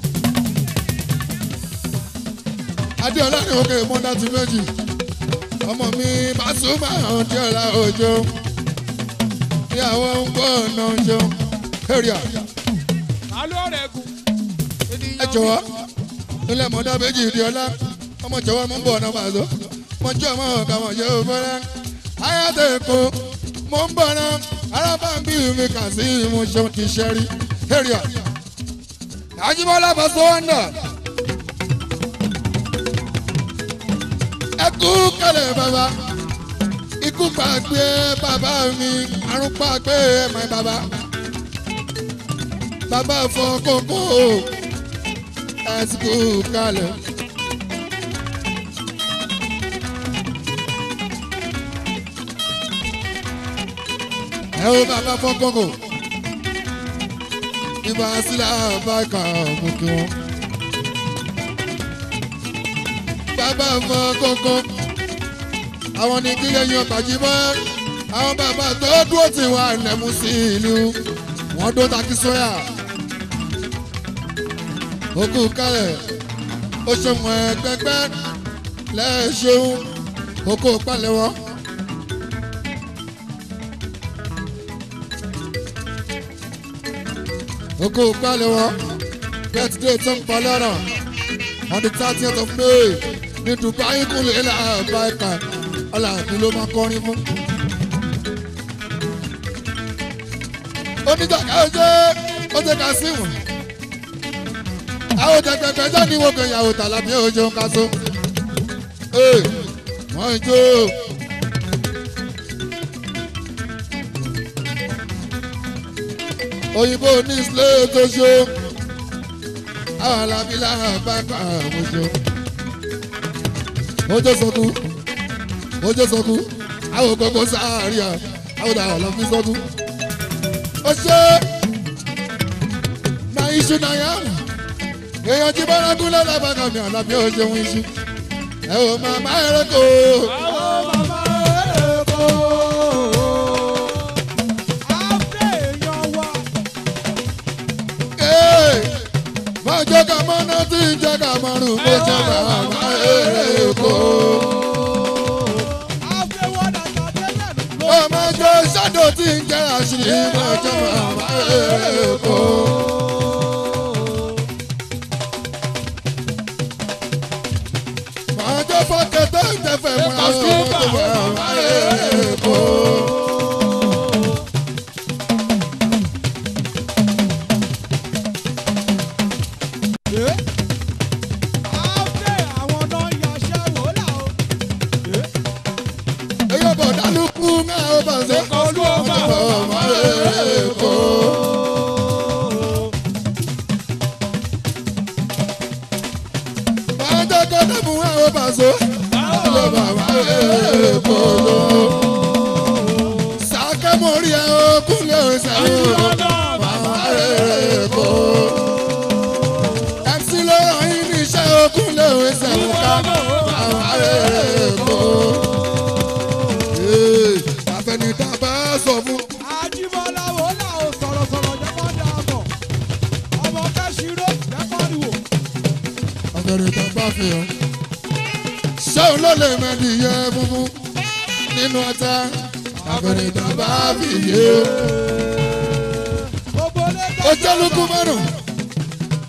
adéọlá ní òkè mọ́dá ti méjì ọmọ mi Pasuma adéọlá òjò ìyàwó ń bọ̀ ọ̀nà òjò area. alọ́ rẹ̀ gùn. ènìyàn ẹ jọ̀wọ́ ilé mọ́dá méjì ìdíọlá ọmọ jọ̀wọ́ mú bọ̀ ọ̀nà màzó mo jẹ́ ọmọ ọ̀gá wọn yóò fẹ́rẹ́ ayáde èkó mo ń bọ̀ náà arábàbí mi kà sí ìmúṣẹ́ ti ṣẹ́rí area. Ajíbọ́lá Paso wọ́ndà. ẹ kú kẹlẹ̀ bàbá ikú pàgbé bàbá mi àrùn pàgbé my bàbá bàbá fọ kókó ẹ sì kú kẹlẹ̀. ẹ wo bàbá fọ kókó ibà sílẹ̀ àbáìkà mú kí wọ́n. bàbá fọ kókó àwọn ní kí lẹ́yìn ọ̀tàjì mọ́ àwọn bàbá tó dúró tì wá lẹ́mú sí ìlú wọ́n dó takí sóyà òkú kálẹ̀ ó ṣe mọ̀ ẹgbẹ́gbẹ́ lẹ́ẹ̀ṣeun òkú palẹ̀ wọ́n. òkú palẹ̀ wọ́n birthday tó ń pọ̀ lọ́nà on the thirtieth of May ní Dubai kúnlẹ̀ ilẹ̀ àbáìkà ọ̀làdún ló máa kọrin fún. oníjàká ọjọ́ ọjọ́ ká sí wọn. àwọn jẹgbẹgbẹ jẹ́ ní wọ́n kẹyàwó tàlàbí ọjọ́ ká so. wọ́n ń jó. òyìnbó ní sílé tó ṣó. àwọn alábílà bá kà wọ́n ṣó. ojú sọkú ojú sọkú àwọn gbogbo sáárì à àwọn dàrọ lọ fi sọkú. ó ṣe na iṣu na yá èèyàn jí bárakú lọ́lábàgà mi àlàbí ó ṣeun iṣu ẹ ò máa má ẹrẹ́kọ̀. àwọn màmá èkó. àfẹ́ èèyàn wa. máa jẹ́ ká mọ́ná tí ń jẹ́ ká mọ́rùn bó ṣe bàbá ẹrẹ́kọ̀. ọmọ ẹjọ́ ṣáàdọ̀ tí ń jẹ́ àṣírí ọjọ́ bàbá ẹ̀kọ́. máa jẹ́ fọ́kẹ́ tó ń tẹ́fẹ̀ mọ́ ọjọ́ bàbá ẹ̀kọ́. Paso, alo baba eko lo. Sake mori e okunle osewo, baba eko. M C lo yin ni se okunle osewo ka, baba eko. Eh, afeni ta ba so fun. Ajíbọ́lá wo là ó sọ̀rọ̀ sọ̀rọ̀ jẹ́ kó dà bọ̀. ọmọ kẹ́sìrò jẹ́ kó rí wò. Afeni ta ba fi hàn. Ṣéun ló lè mẹ́ni yẹ funfun nínú ọ̀tá àfẹnì tàbá fi yé. Ó jẹ́ lukú márùn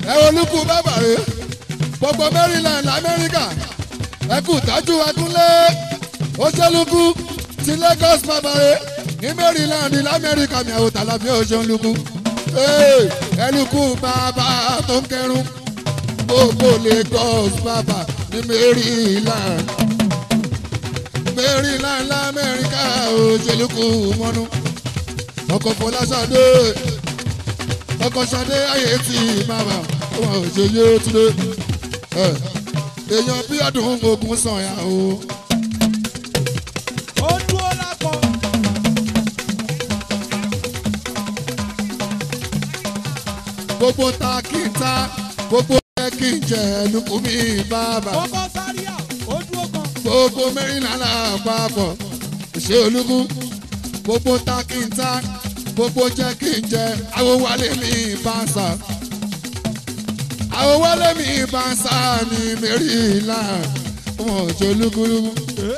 ẹ olúkú bàbá rẹ gbogbo Maryland Amẹ́ríkà ẹ kú tájú agúnlé oṣèlúkú ti Lagos bàbá rẹ ní Maryland lamẹ́ríkà mi àwọn tàlàbí oṣèlúkú ẹlúkú bàbá tó ń kẹrun gbogbo Lagos bàbá ní Maryland Maryland lamẹ́ríkà oṣèlúkú mọ́nú ọkọ̀ Fọláṣadé ọkọ̀ Ṣadé ayé tí bàbá wọn ò ṣe yé túnde èèyàn bí ọdún ogun sàn yà o. ó dúró lápò. gbogbo ta kí n ta gbogbo jẹ́ kí n jẹ lukú mi bàbá. gbogbo sáríà ó dúró kan. gbogbo Maryland lápapọ̀ ṣé olúkú gbogbo ta kí n ta gbogbo jẹ́ kí n jẹ àwọn wálé mi bá ń sà àwọn wálé mi bá ń sà ní Maryland wọn ò ṣe lúkúlúkú.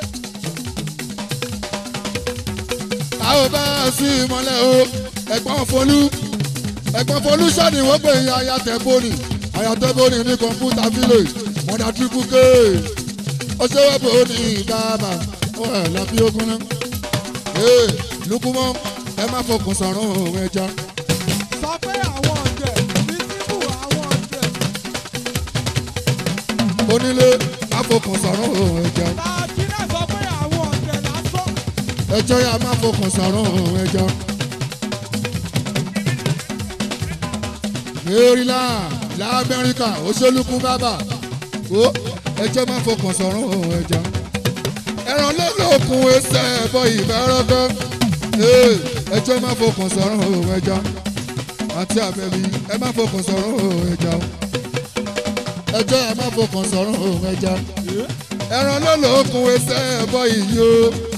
àwọn bá a sí ìmọ̀lẹ́ o ẹ̀gbọ́n Folú ẹ̀gbọ́n Folú sọ́ni wọ́n pè é ayatẹ́bóni ayatẹ́bóni ní kọ̀ǹpútà village mọ̀dà triple k ọ̀ṣẹ́wọ́pọ̀ ní bàbá wọn ẹ̀ lábí ogun náà. ee lukumọ ẹ má fọkàn sọ̀rọ̀ ẹja. sọ pé àwọn ọ̀jẹ̀ bísíbù àwọn ọ̀jẹ̀. onílé má fọkàn sọ̀rọ̀ ẹja. làákìlẹ̀ sọ pé àwọn ọ̀jẹ̀ lásán. ẹjọ́ yà má fọkàn sọ̀rọ̀ ẹja. Maryland lamẹ́ríkà òṣèlúkú bàbá ó ẹjọ́ má fọkàn sọ̀rọ̀ ẹja. ẹran lọ́lọ́kùn ẹsẹ̀ ẹ̀bọ ìbárọ́gọ́ ẹjọ́ má fọkàn sọ̀rọ̀ ẹja. àti àbẹ̀bí ẹ má fọkàn sọ̀rọ̀ ẹja. ẹjọ́ ẹ má fọkàn sọ̀rọ̀ ẹja. ẹran lọ́lọ́kùn ẹsẹ̀ ẹ̀bọ ìyó.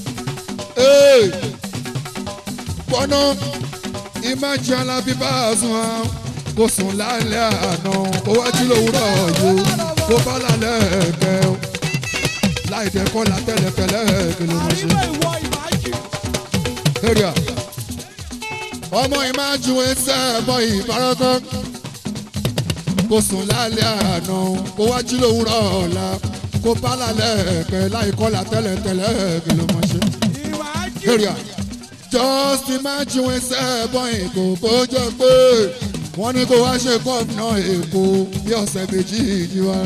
pọ́nà ìmájì alábí bá a sùn án kò sùn lálẹ́ àná kó wájú lówùrọ̀ yìí kó bá lálẹ́ ẹ̀kẹ́ o láì dẹ́kọ́ la tẹ́lẹ̀tẹ́lẹ̀ kí ló mọ̀ ṣe. àríwá ìwọ ìmájì. area ọmọ ìmájì wọn ṣe ẹbọ ìbárọ́kọ́ kò sùn lálẹ́ àná kó wájú lówùrọ̀ ọ̀la kó bá lálẹ́ ẹ̀kẹ́ láì kọ́ la tẹ́lẹ̀tẹ́lẹ̀ kí ló mọ̀ ṣe. ìmájì. area just imagine wọn ṣe ẹbọ ìkó kó jẹ pé wọ́n ní kó wá ṣe gómìnà Èkó bí ọ̀sẹ̀ méjì yìí wá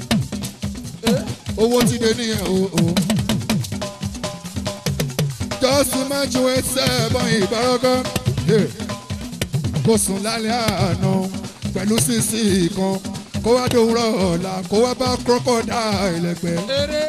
owó ti dé nìyẹn o o. just imagine wọn ṣe ẹbọ ìbárọ́kọ́ kó sùn lálẹ́ àná pẹ̀lú sísì kan kó wá dòwúrọ̀ ọ̀la kó wá bá crocodile ẹlẹgbẹ́. eré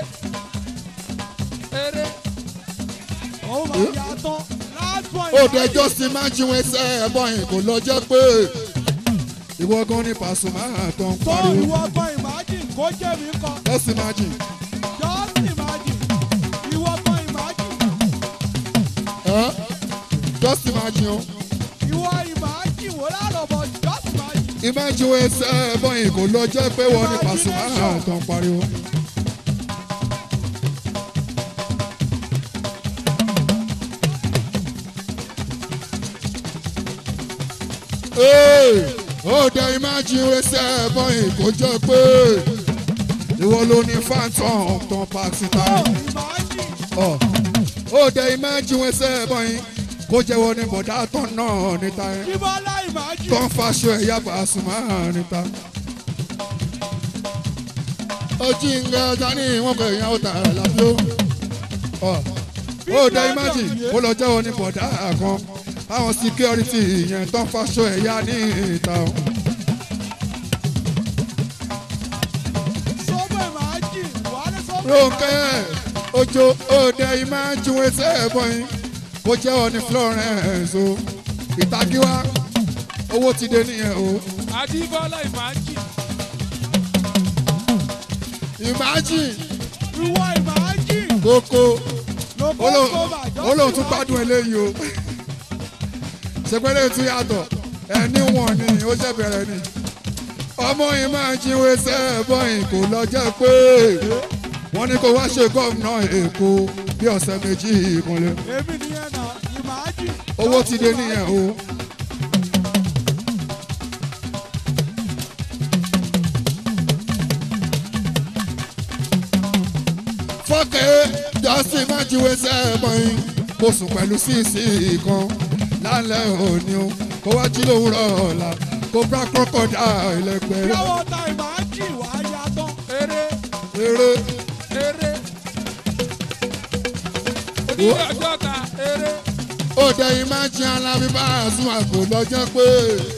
eré ó máa yà tán lásán ó ìmájì. dẹ just imagine wọn ṣe ẹbọ ìkó lọ jẹ́ pé ìwọ gan ni Pasuma tó ń tó pariwo. ìwọ gan ìmájì kó jẹ́ mi kan. just imagine. just ìmájì ìwọ gan ìmájì. Huh? just imagine o. ìwọ ìmájì wò lálọ́bọ̀ just ìmájì. imagine wọn ṣe ẹbọ ìkó lọ jẹ́ pé wọ́n ni Pasuma tó ń pariwo. ó dẹ imagine wọn ṣe ẹbọ ìkó jẹ́ pé ìwọ ló ní phantom tó ń pa síta. ìmájì. ó dẹ imagine wọn ṣe ẹbọ yìí kó jẹ́wọ́ ní bọ̀dá tán náà níta yẹn ìbọ́lá ìmájì. tó ń faṣọ ẹ̀yà Pasuma níta. ojú ìgbà ọjà ní wọn kò yàn ó tà lábí ó. ó dẹ imagine kó lọ jẹ́wọ́ ní bọ̀dá kan àwọn security yẹn tó ń faṣọ ẹ̀yà ní ìta. sọ́bọ̀ ìmájì wàhálà sọ́bọ̀ Rónkẹ́ Òjó ó dẹ imagine wọn ṣe ẹbọ yìí kó jẹ́wọ́ ní Florence o ìtagiwá owó ti dé nìyẹn o. Adébọ́lá ìmájì. imagine ìwọ ìmájì. kókó lóko sọ́bà olóhùn tún gbádùn eléyìí o ṣèpẹ́lẹ́ tún yàtọ̀ ẹni wọ̀n ni ó ṣe bẹ̀rẹ̀ ni ọmọ imagine wọn ṣe ẹbọ yìí kò lọ jẹ́ pé wọ́n ní kó wá ṣe gómìnà Èkó bí ọ̀sẹ̀ méjì ìkànlẹ̀. èmi nìyẹn náà ìmájì. owó ti dé nìyẹn o. jọ́sìn má jíwé sẹ́ẹ̀mọ́ yín kó sùn pẹ̀lú sísì kan lálẹ́ òní o kó wá jí lówùrọ̀ ọ̀la kó bá kọ́kọ́dá ìlẹ́gbẹ́. Ìyàwó ta ìmájì wá yàtọ̀. Eré eré eré. Onílé ọjọ́ ta eré. òde ìmájì alábí bá àsùn àgò lọ́jọ́ pé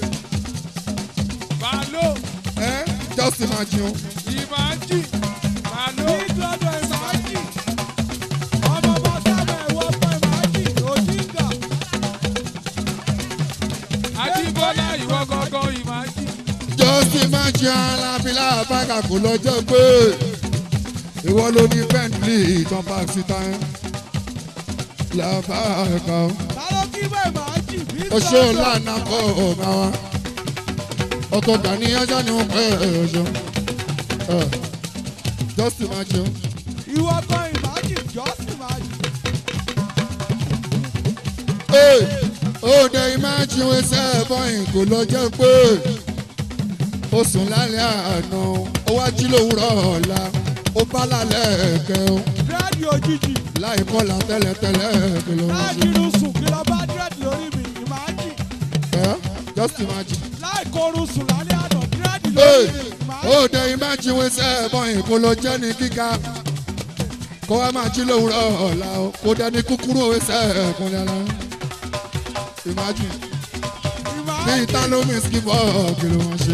Bàálò ẹ́ jọ́sìn má jí o. ìmájì. Bàálò ìdọ́dọ̀ ìmájì. Ọmọ bá sábẹ̀ wọ́n fún ìmájì. Òjìǹgà. Adébọ́lá ìwọ gangan ìmájì. jọ́sìn má jí alábí láàbàgà kò lọ́jọ́ pé ìwọ ló ní Bentley ìtàn park síta ẹ́ làbàgà o. Tálọ́ kí bẹ́ẹ̀ ìmájì. ọṣẹ ọlànà kọ ọgá wa ọkọ gani ajá ni wọn pẹ ọṣọ Justin máa jẹun. Ìwọ kan ìmájì jọ́sìn májì. òde ìmájì wẹsẹ bọyìn kò lọ jẹ pé ó sùn lálẹ́ àná ó wá jí lówùrọ̀ ọ̀la ó bá lálẹ́ kẹ o Dírẹ́dì òjijì. láì kọlà tẹ́lẹ̀tẹ́lẹ̀ kí ló ń ṣe. Láàkiri sùn kí lọ bá dírẹ́dì lórí mi ìmájì. Justin máa jẹ. Láì korun sùn lálẹ́ àná dírẹ́dì lórí mi ìmájì. òde ìmájì wẹsẹ bọyìn kò lọ jẹ ní kíkà kó wá máa jí lówùrọ̀ ọ̀la o kó dání kúkúrú wẹsẹ ẹ̀kúnlẹ̀ la. Imagine ní Ìmájì. ìtàlómi skipọ̀ kí ló wọ́n ṣe.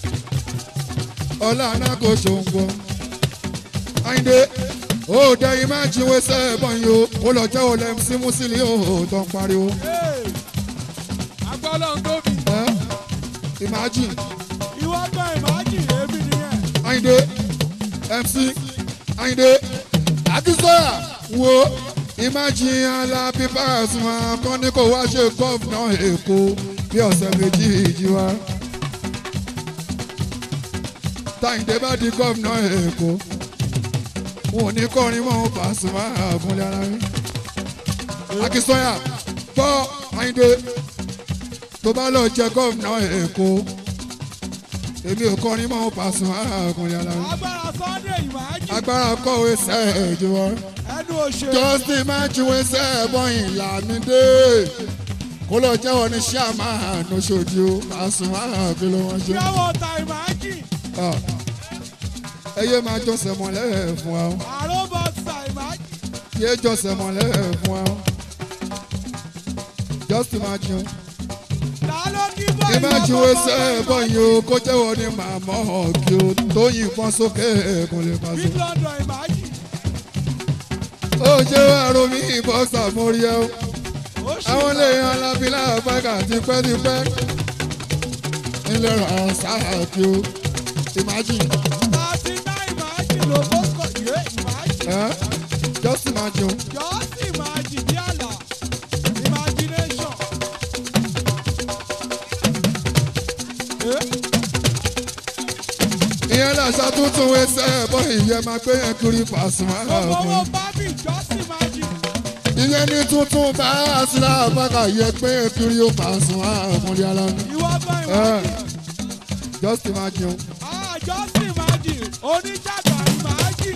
ọlá náà kò ṣòǹgbọ́. Àyìndé òde ìmájì wẹsẹ̀ bọ̀yìn o ó lọ jẹ́ olè sí Musili o tó ń pariwo. Agbọ́lọ́ ń tóbi. Ẹ́, Imagine Ìwọ kan ìmájì èmi nìyẹn. Àyìndé M C Àyìndé Akínsọ́yà wo Imagine Alábí Pasuma kan ní kò wá ṣe gọ́ọ̀nà Èkó bí ọ̀sẹ̀ méjì ìjì wa. Táyìndé bá di gọ́ọ̀nà Èkó wọn ò ní kọrin mọ́ Pasuma àgúnlẹ̀ ara mi. Akínsọ́yà gbọ́ Àyìndé tó bá lọ jẹ gọ́ọ̀nà Èkó èmi ò kọrin mọ́ Pasuma àgúnlẹ̀ ara mi. Agbára Sunday ìmájì. Agbára kọ̀wé sẹ́ẹ̀jì wọn. Ẹnu òṣè. Justin májúwe sẹ́ẹ̀bọ̀yìn làmídé kó lọ jẹ́wọ́ ní sàmà lóṣooṣù Pasuma kí ló wọ́n ṣe. Ìyàwó ta ìmájì. ẹ yé máa jọ́sẹ̀ mọ́lẹ̀ fún wa o. Àròbọ̀ ta ìmájì. yé jọ́sẹ̀ mọ́lẹ̀ fún wa o. Justin májú. Tálọ́ kí bọ́ ìmájúwe sẹ́ẹ̀bọ̀yìn o kó jẹ́wọ́ ní màmá ọ̀gì o tó yìnbọn sókè kò lè pàṣẹ. Big London ìmájì. ó ṣe àrò mi ìbọn sàmórí ẹ o. Ó ṣì àwọn lè yan alábílà àgbàgà tipẹ́tipẹ́ ilé ra sáàkì o. Imagine Thirty nine ìmájì ló kó kọ̀ yé ìmájì. ẹ just imagine Jọ́sìn ìmájì bí àlà. Imagination. ìyẹn làṣà tuntun ẹsẹ̀ bọ́ ìyẹn máa gbé yẹn kiri Pasuma Gbogbo owó ọkùnrin. bábì jọ́sìn ìmájì. ìyẹn ní tuntun bá àṣìlá àgbàgà yẹ gbé yẹn kiri ó Pasuma ọkùnrin alámi. Ìwọ kan ẹ ìmájì. just imagine Ah, jọ́sìn ìmájì. Oníjàgbá ìmájì.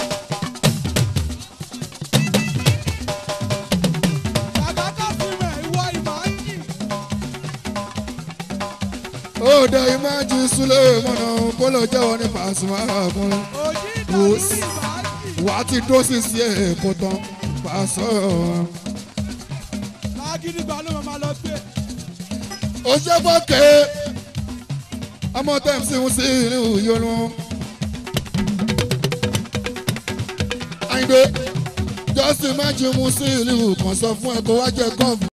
Àgàkà sílẹ̀ ìwọ ìmájì. òde imagine Sulemana kó lọ jẹ́wọ́ ní Pasuma ọkùnrin. Òjì Wò ó ìdàlú sì. ìmájì. wà á ti dó sí sí èkó tán Pasuma. Lágídígbà ló máa lọ gbé. ó ṣe bọ́kẹ́ ọmọ tẹ́m sí ń sí ìlú yọnu. Àyìndé Justin májú mu sí ìlú kan sọ fún ẹ kó wá jẹ gọ́ọ̀fù.